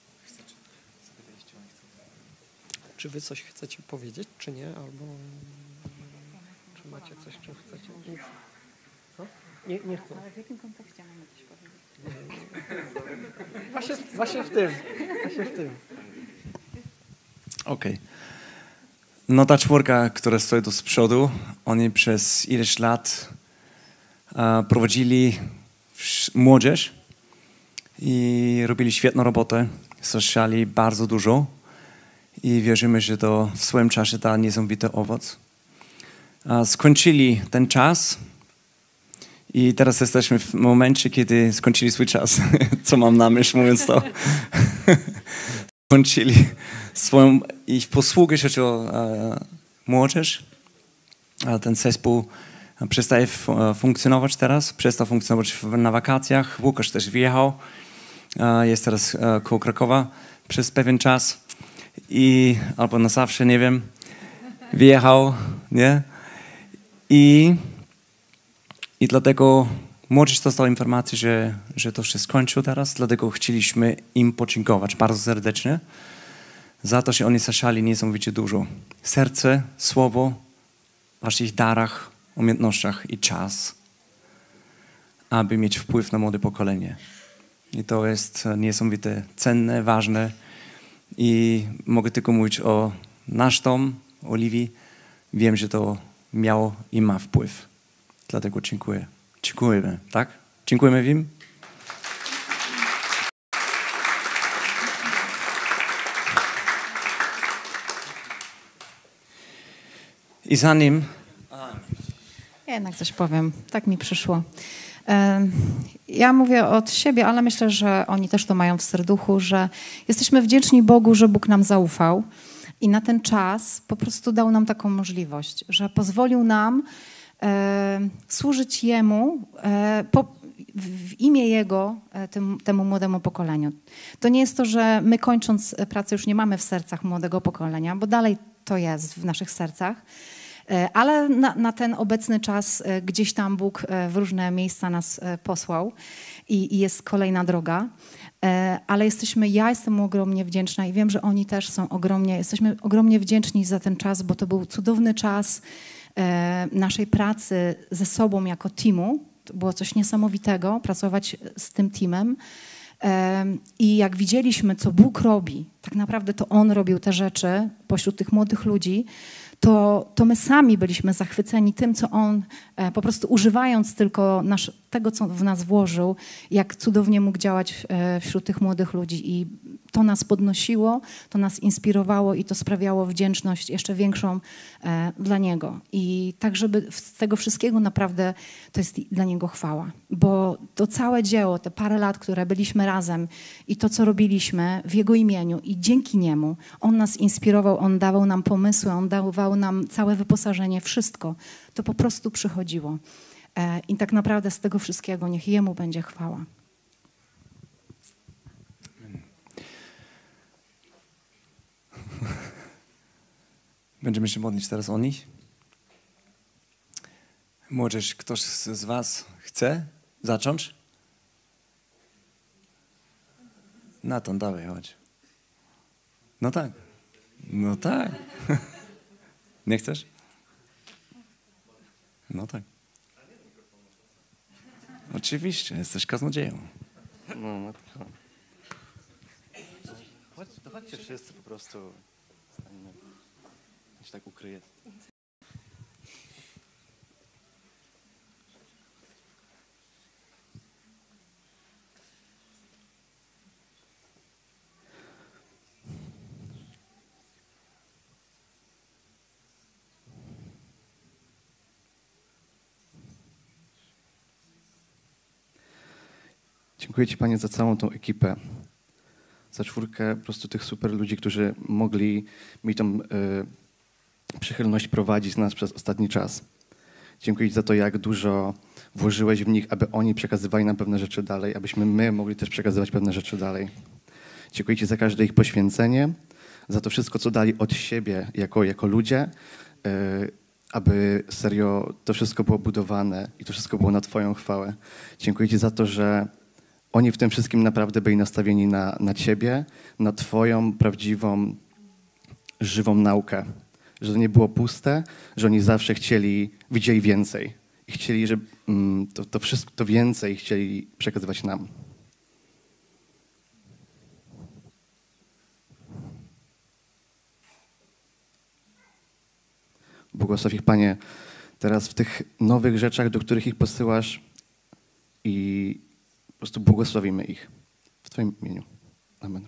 Czy wy coś chcecie powiedzieć, czy nie? Albo czy macie coś, czym chcecie? Nic. No? Nie, nie chcę. Ale w jakim kontekście mamy coś powiedzieć? Właśnie, właśnie w tym. Właśnie w tym. Okej. Okay. No ta czwórka, która stoi tu z przodu, oni przez ileś lat uh, prowadzili młodzież i robili świetną robotę, słyszeli bardzo dużo i wierzymy, że to w swoim czasie da niesamowity owoc. Skończyli ten czas i teraz jesteśmy w momencie, kiedy skończyli swój czas. Co mam na myśli, mówiąc to? Skończyli swoją ich posługę, czyli e, młodzież. A ten zespół przestaje funkcjonować teraz, przestał funkcjonować na wakacjach. Łukasz też wyjechał, e, jest teraz e, koło Krakowa przez pewien czas i albo na zawsze, nie wiem, wyjechał, nie? I, i dlatego młodzież dostała informację, że, że to się skończyło teraz, dlatego chcieliśmy im podziękować bardzo serdecznie za to, że oni zasiali niesamowicie dużo. Serce, słowo, w waszych darach, umiejętnościach i czas, aby mieć wpływ na młode pokolenie. I to jest niesamowite, cenne, ważne i mogę tylko mówić o nasz dom, Oliwii. Wiem, że to miało i ma wpływ. Dlatego dziękuję. Dziękujemy, tak? Dziękujemy Wim. I zanim... Ja jednak coś powiem. Tak mi przyszło. Ja mówię od siebie, ale myślę, że oni też to mają w serduchu, że jesteśmy wdzięczni Bogu, że Bóg nam zaufał i na ten czas po prostu dał nam taką możliwość, że pozwolił nam e, służyć Jemu e, po, w imię Jego e, tym, temu młodemu pokoleniu. To nie jest to, że my kończąc pracę już nie mamy w sercach młodego pokolenia, bo dalej to jest w naszych sercach, ale na, na ten obecny czas gdzieś tam Bóg w różne miejsca nas posłał i, i jest kolejna droga. Ale jesteśmy, ja jestem ogromnie wdzięczna i wiem, że oni też są ogromnie, jesteśmy ogromnie wdzięczni za ten czas, bo to był cudowny czas naszej pracy ze sobą jako teamu. To było coś niesamowitego, pracować z tym teamem. I jak widzieliśmy, co Bóg robi, tak naprawdę to On robił te rzeczy pośród tych młodych ludzi, to, to my sami byliśmy zachwyceni tym, co On, e, po prostu używając tylko nasz, tego, co w nas włożył, jak cudownie mógł działać e, wśród tych młodych ludzi. I to nas podnosiło, to nas inspirowało i to sprawiało wdzięczność jeszcze większą e, dla Niego. I tak, żeby z tego wszystkiego naprawdę to jest dla Niego chwała. Bo to całe dzieło, te parę lat, które byliśmy razem i to, co robiliśmy w Jego imieniu i dzięki Niemu, On nas inspirował, On dawał nam pomysły, On dawał nam całe wyposażenie, wszystko. To po prostu przychodziło. E, I tak naprawdę z tego wszystkiego niech Jemu będzie chwała. Będziemy się modlić teraz o nich. Młodzież, ktoś z was chce zacząć? Natan, dawaj, chodź. No tak. No tak. Nie chcesz? No tak. Oczywiście, jesteś kaznodzieją. No, no to... Chodź, to chodźcie wszyscy po prostu. Ja się tak ukryję. Dziękuję Ci, Panie, za całą tą ekipę, za czwórkę po prostu tych super ludzi, którzy mogli mi tą y, przychylność prowadzić nas przez ostatni czas. Dziękuję Ci za to, jak dużo włożyłeś w nich, aby oni przekazywali nam pewne rzeczy dalej, abyśmy my mogli też przekazywać pewne rzeczy dalej. Dziękuję Ci za każde ich poświęcenie, za to wszystko, co dali od siebie jako, jako ludzie, y, aby serio to wszystko było budowane i to wszystko było na Twoją chwałę. Dziękuję Ci za to, że oni w tym wszystkim naprawdę byli nastawieni na, na Ciebie, na Twoją prawdziwą, żywą naukę. Że to nie było puste, że oni zawsze chcieli, widzieli więcej. I chcieli, że mm, to, to wszystko, to więcej chcieli przekazywać nam. Błogosław ich, Panie, teraz w tych nowych rzeczach, do których ich posyłasz i po prostu błogosławimy ich. Twoim imieniu. Amen.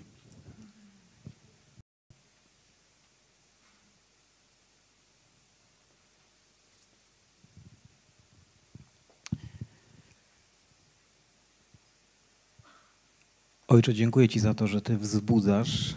Ojcze, dziękuję Ci za to, że Ty wzbudzasz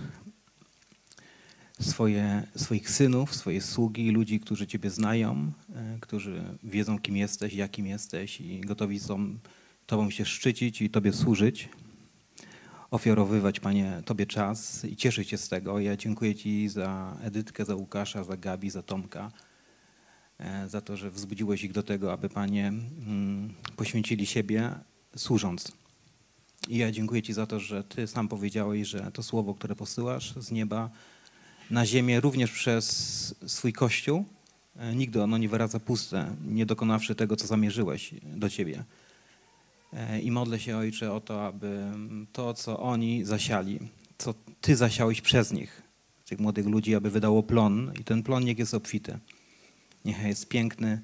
swoje, swoich synów, swoje sługi, ludzi, którzy Ciebie znają, którzy wiedzą, kim jesteś, jakim jesteś i gotowi są Tobą się szczycić i Tobie służyć, ofiarowywać, Panie, Tobie czas i cieszyć się z tego. Ja dziękuję Ci za Edytkę, za Łukasza, za Gabi, za Tomka, za to, że wzbudziłeś ich do tego, aby, Panie, poświęcili siebie służąc. I ja dziękuję Ci za to, że Ty sam powiedziałeś, że to słowo, które posyłasz z nieba na ziemię również przez swój Kościół, nigdy ono nie wraca puste, nie dokonawszy tego, co zamierzyłeś do Ciebie. I modlę się, Ojcze, o to, aby to, co oni zasiali, co Ty zasiałeś przez nich, tych młodych ludzi, aby wydało plon i ten plon niech jest obfity. Niechaj jest piękny,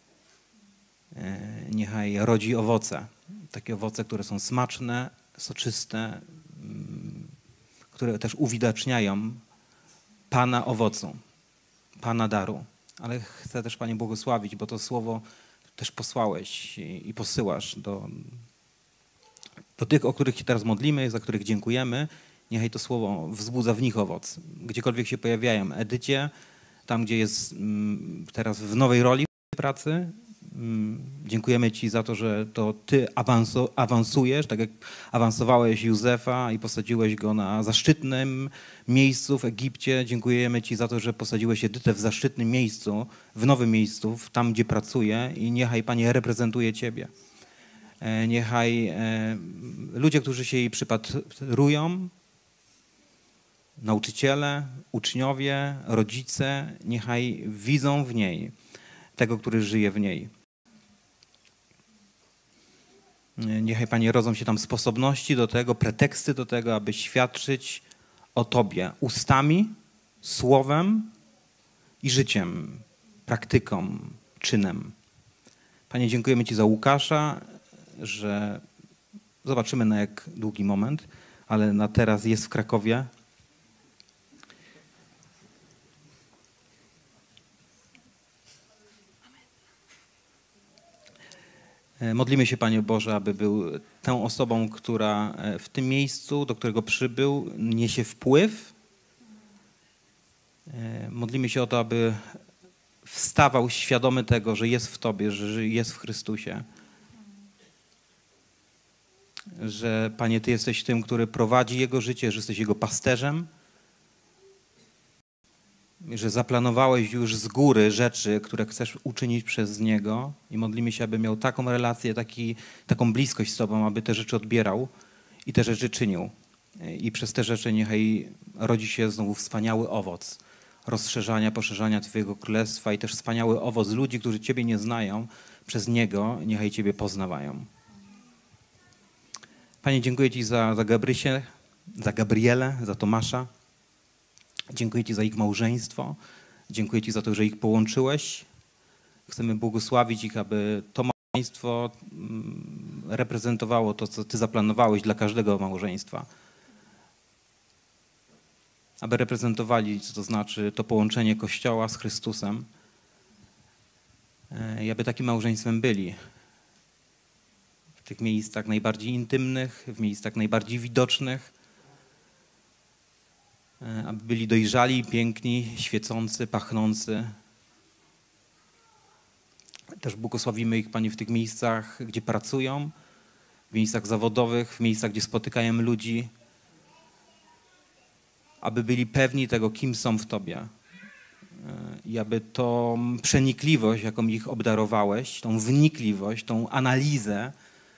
niechaj rodzi owoce. Takie owoce, które są smaczne, soczyste, które też uwidaczniają Pana owocu, Pana daru. Ale chcę też, Panie, błogosławić, bo to słowo też posłałeś i, i posyłasz do, do tych, o których się teraz modlimy, za których dziękujemy. Niechaj to słowo wzbudza w nich owoc. Gdziekolwiek się pojawiają. Edycie, tam gdzie jest mm, teraz w nowej roli pracy, dziękujemy Ci za to, że to Ty awansu, awansujesz, tak jak awansowałeś Józefa i posadziłeś go na zaszczytnym miejscu w Egipcie. Dziękujemy Ci za to, że posadziłeś Edytę w zaszczytnym miejscu, w nowym miejscu, tam gdzie pracuje i niechaj, Panie, reprezentuje Ciebie. Niechaj ludzie, którzy się jej przypatrują, nauczyciele, uczniowie, rodzice, niechaj widzą w niej tego, który żyje w niej. Niechaj, Panie, rodzą się tam sposobności do tego, preteksty do tego, aby świadczyć o Tobie ustami, słowem i życiem, praktyką, czynem. Panie, dziękujemy Ci za Łukasza, że zobaczymy na jak długi moment, ale na teraz jest w Krakowie. Modlimy się, Panie Boże, aby był tą osobą, która w tym miejscu, do którego przybył, niesie wpływ. Modlimy się o to, aby wstawał świadomy tego, że jest w Tobie, że jest w Chrystusie. Że, Panie, Ty jesteś tym, który prowadzi jego życie, że jesteś jego pasterzem. Że zaplanowałeś już z góry rzeczy, które chcesz uczynić przez Niego i modlimy się, aby miał taką relację, taki, taką bliskość z Tobą, aby te rzeczy odbierał i te rzeczy czynił. I przez te rzeczy niechaj rodzi się znowu wspaniały owoc rozszerzania, poszerzania Twojego Królestwa i też wspaniały owoc ludzi, którzy Ciebie nie znają, przez Niego niechaj Ciebie poznawają. Panie, dziękuję Ci za, za Gabrysię, za Gabrielę, za Tomasza. Dziękuję Ci za ich małżeństwo. Dziękuję Ci za to, że ich połączyłeś. Chcemy błogosławić ich, aby to małżeństwo reprezentowało to, co Ty zaplanowałeś dla każdego małżeństwa. Aby reprezentowali, co to znaczy to połączenie Kościoła z Chrystusem. I aby takim małżeństwem byli. W tych miejscach najbardziej intymnych, w miejscach najbardziej widocznych. Aby byli dojrzali, piękni, świecący, pachnący. Też błogosławimy ich, Panie, w tych miejscach, gdzie pracują, w miejscach zawodowych, w miejscach, gdzie spotykają ludzi, aby byli pewni tego, kim są w Tobie. I aby tą przenikliwość, jaką ich obdarowałeś, tą wnikliwość, tą analizę,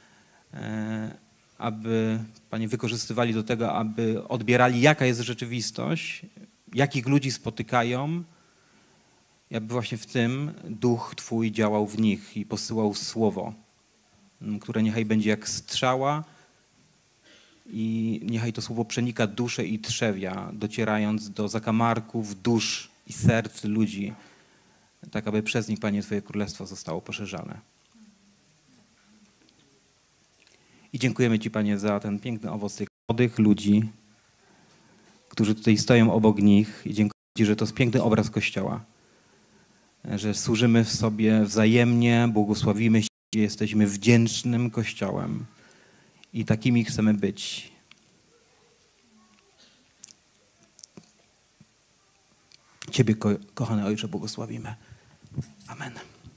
aby, Panie, wykorzystywali do tego, aby odbierali, jaka jest rzeczywistość, jakich ludzi spotykają i aby właśnie w tym Duch Twój działał w nich i posyłał słowo, które niechaj będzie jak strzała i niechaj to słowo przenika duszę i trzewia, docierając do zakamarków dusz i serc ludzi, tak aby przez nich, Panie, Twoje Królestwo zostało poszerzane. I dziękujemy Ci, Panie, za ten piękny owoc tej młodych ludzi, którzy tutaj stoją obok nich i dziękuję Ci, że to jest piękny obraz Kościoła, że służymy w sobie wzajemnie, błogosławimy się, jesteśmy wdzięcznym Kościołem i takimi chcemy być. Ciebie, ko kochany Ojcze, błogosławimy. Amen.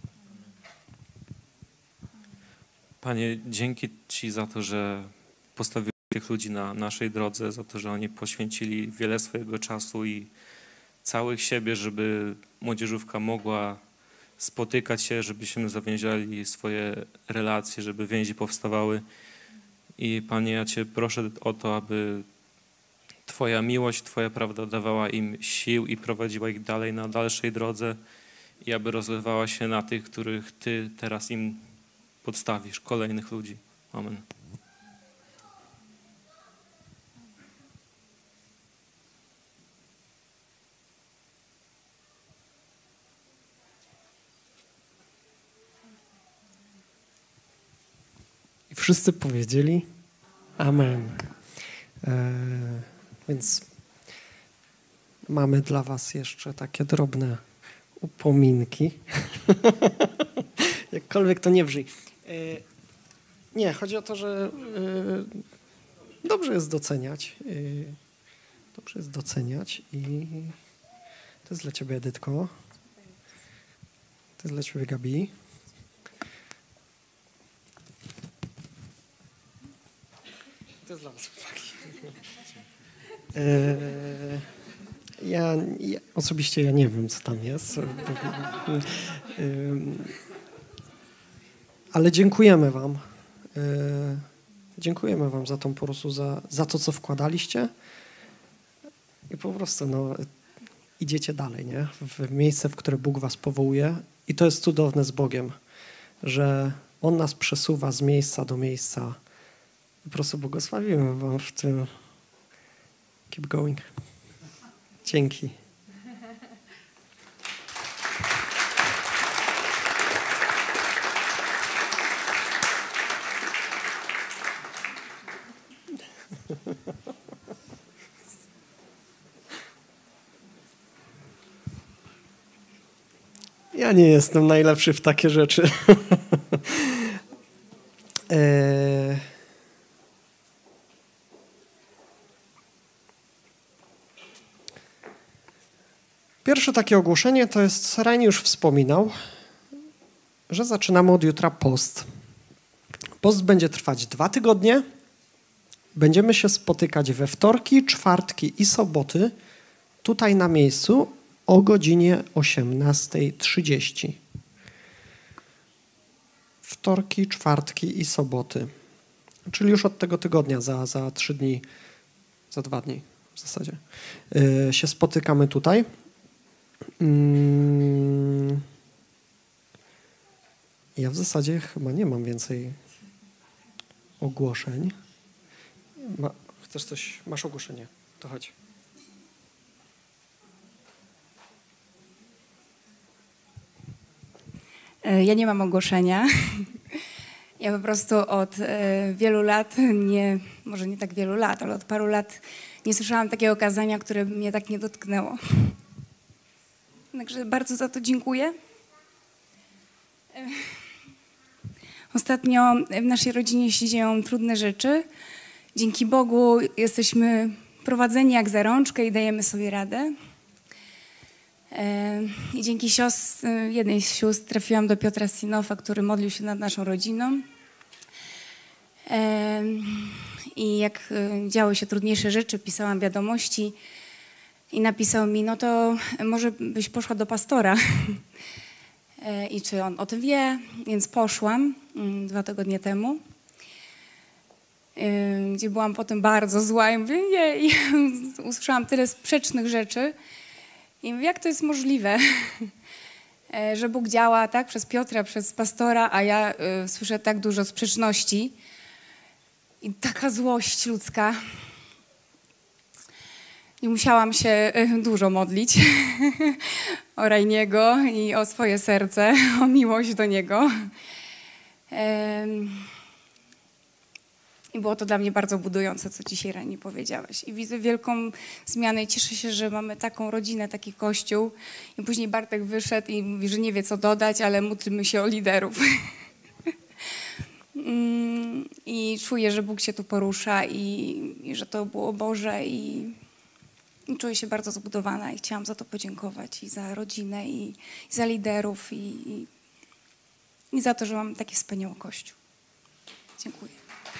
Panie, dzięki Ci za to, że postawiłeś tych ludzi na naszej drodze, za to, że oni poświęcili wiele swojego czasu i całych siebie, żeby młodzieżówka mogła spotykać się, żebyśmy zawiązali swoje relacje, żeby więzi powstawały. I Panie, ja Cię proszę o to, aby Twoja miłość, Twoja prawda dawała im sił i prowadziła ich dalej na dalszej drodze i aby rozlewała się na tych, których Ty teraz im podstawisz, kolejnych ludzi. Amen. I wszyscy powiedzieli amen. E, więc mamy dla was jeszcze takie drobne upominki. Jakkolwiek to nie brzmi. E, nie, chodzi o to, że e, dobrze jest doceniać. E, dobrze jest doceniać i to jest dla ciebie, Edytko. To jest dla ciebie, Gabi. To jest dla was, chłopaki. E, ja, ja osobiście ja nie wiem, co tam jest. E, ale dziękujemy wam. E, dziękujemy wam za tą po prostu, za, za to, co wkładaliście. I po prostu no, idziecie dalej, nie? W miejsce, w które Bóg was powołuje. I to jest cudowne z Bogiem, że On nas przesuwa z miejsca do miejsca. Po prostu błogosławimy wam w tym. Keep going. Dzięki. Ja nie jestem najlepszy w takie rzeczy. eee... Pierwsze takie ogłoszenie to jest, Rajni już wspominał, że zaczynamy od jutra post. Post będzie trwać dwa tygodnie. Będziemy się spotykać we wtorki, czwartki i soboty tutaj na miejscu o godzinie osiemnasta trzydzieści. Wtorki, czwartki i soboty. Czyli już od tego tygodnia, za, za trzy dni, za dwa dni w zasadzie, yy, się spotykamy tutaj. Hmm. Ja w zasadzie chyba nie mam więcej ogłoszeń. Ma, chcesz coś? Masz ogłoszenie? To chodź. Ja nie mam ogłoszenia. Ja po prostu od wielu lat, nie, może nie tak wielu lat, ale od paru lat nie słyszałam takiego kazania, które mnie tak nie dotknęło. Także bardzo za to dziękuję. Ostatnio w naszej rodzinie się dzieją trudne rzeczy. Dzięki Bogu jesteśmy prowadzeni jak za rączkę i dajemy sobie radę. I dzięki siostr, jednej z sióstr trafiłam do Piotra Sinowa, który modlił się nad naszą rodziną. I jak działy się trudniejsze rzeczy, pisałam wiadomości i napisał mi, no to może byś poszła do pastora. I czy on o tym wie, więc poszłam dwa tygodnie temu, gdzie byłam potem bardzo zła i mówię, jej, usłyszałam tyle sprzecznych rzeczy. I mówię, jak to jest możliwe, że Bóg działa tak przez Piotra, przez pastora, a ja y, słyszę tak dużo sprzeczności i taka złość ludzka. I musiałam się y, dużo modlić o Rajniego i o swoje serce, o miłość do niego. Y, I było to dla mnie bardzo budujące, co dzisiaj Reni powiedziałeś. I widzę wielką zmianę i cieszę się, że mamy taką rodzinę, taki kościół. I później Bartek wyszedł i mówi, że nie wie, co dodać, ale módlmy się o liderów. I czuję, że Bóg się tu porusza i, i że to było Boże i, i czuję się bardzo zbudowana i chciałam za to podziękować i za rodzinę i, i za liderów i, i, i za to, że mam taki wspaniały Kościół. Dziękuję.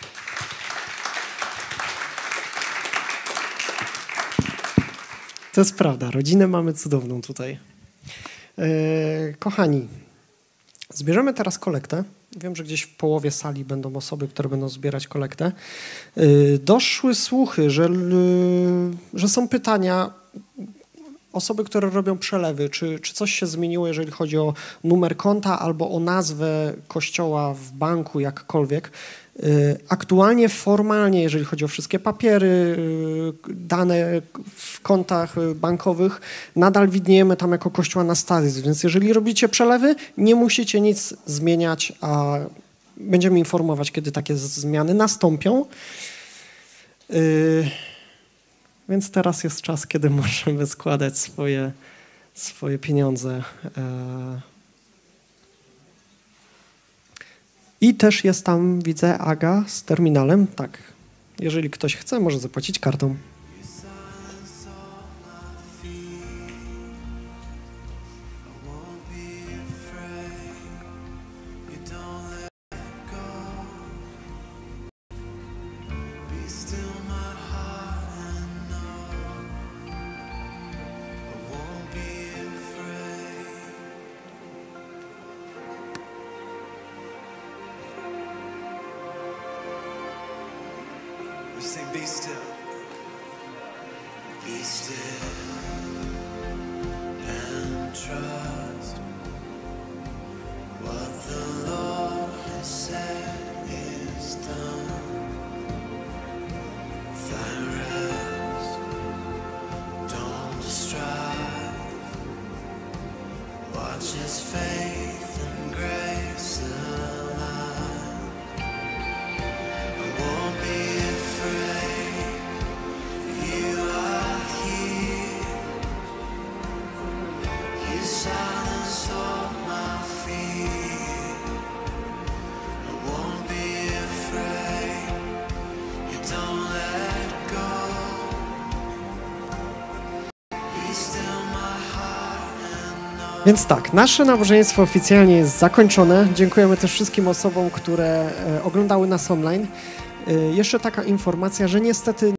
To jest prawda, rodzinę mamy cudowną tutaj. Yy, kochani, zbierzemy teraz kolektę. Wiem, że gdzieś w połowie sali będą osoby, które będą zbierać kolektę. Yy, doszły słuchy, że, yy, że są pytania, osoby, które robią przelewy, czy, czy coś się zmieniło, jeżeli chodzi o numer konta albo o nazwę kościoła w banku, jakkolwiek. Aktualnie, formalnie, jeżeli chodzi o wszystkie papiery, dane w kontach bankowych, nadal widniejemy tam jako Kościół Anastazis, więc jeżeli robicie przelewy, nie musicie nic zmieniać, a będziemy informować, kiedy takie zmiany nastąpią. Więc teraz jest czas, kiedy możemy składać swoje, swoje pieniądze. I też jest tam, widzę, Aga z terminalem. Tak, jeżeli ktoś chce, może zapłacić kartą. Say, be still, be still, and trust what the Lord has said is done. Find rest, don't strive. Watch His faith and grace align. I won't be silence all my fear. I won't be afraid. You don't let go. Be still my heart and know. Więc tak, nasze nabożeństwo oficjalnie jest zakończone. Dziękujemy też wszystkim osobom, które oglądały nas online. Jeszcze taka informacja, że niestety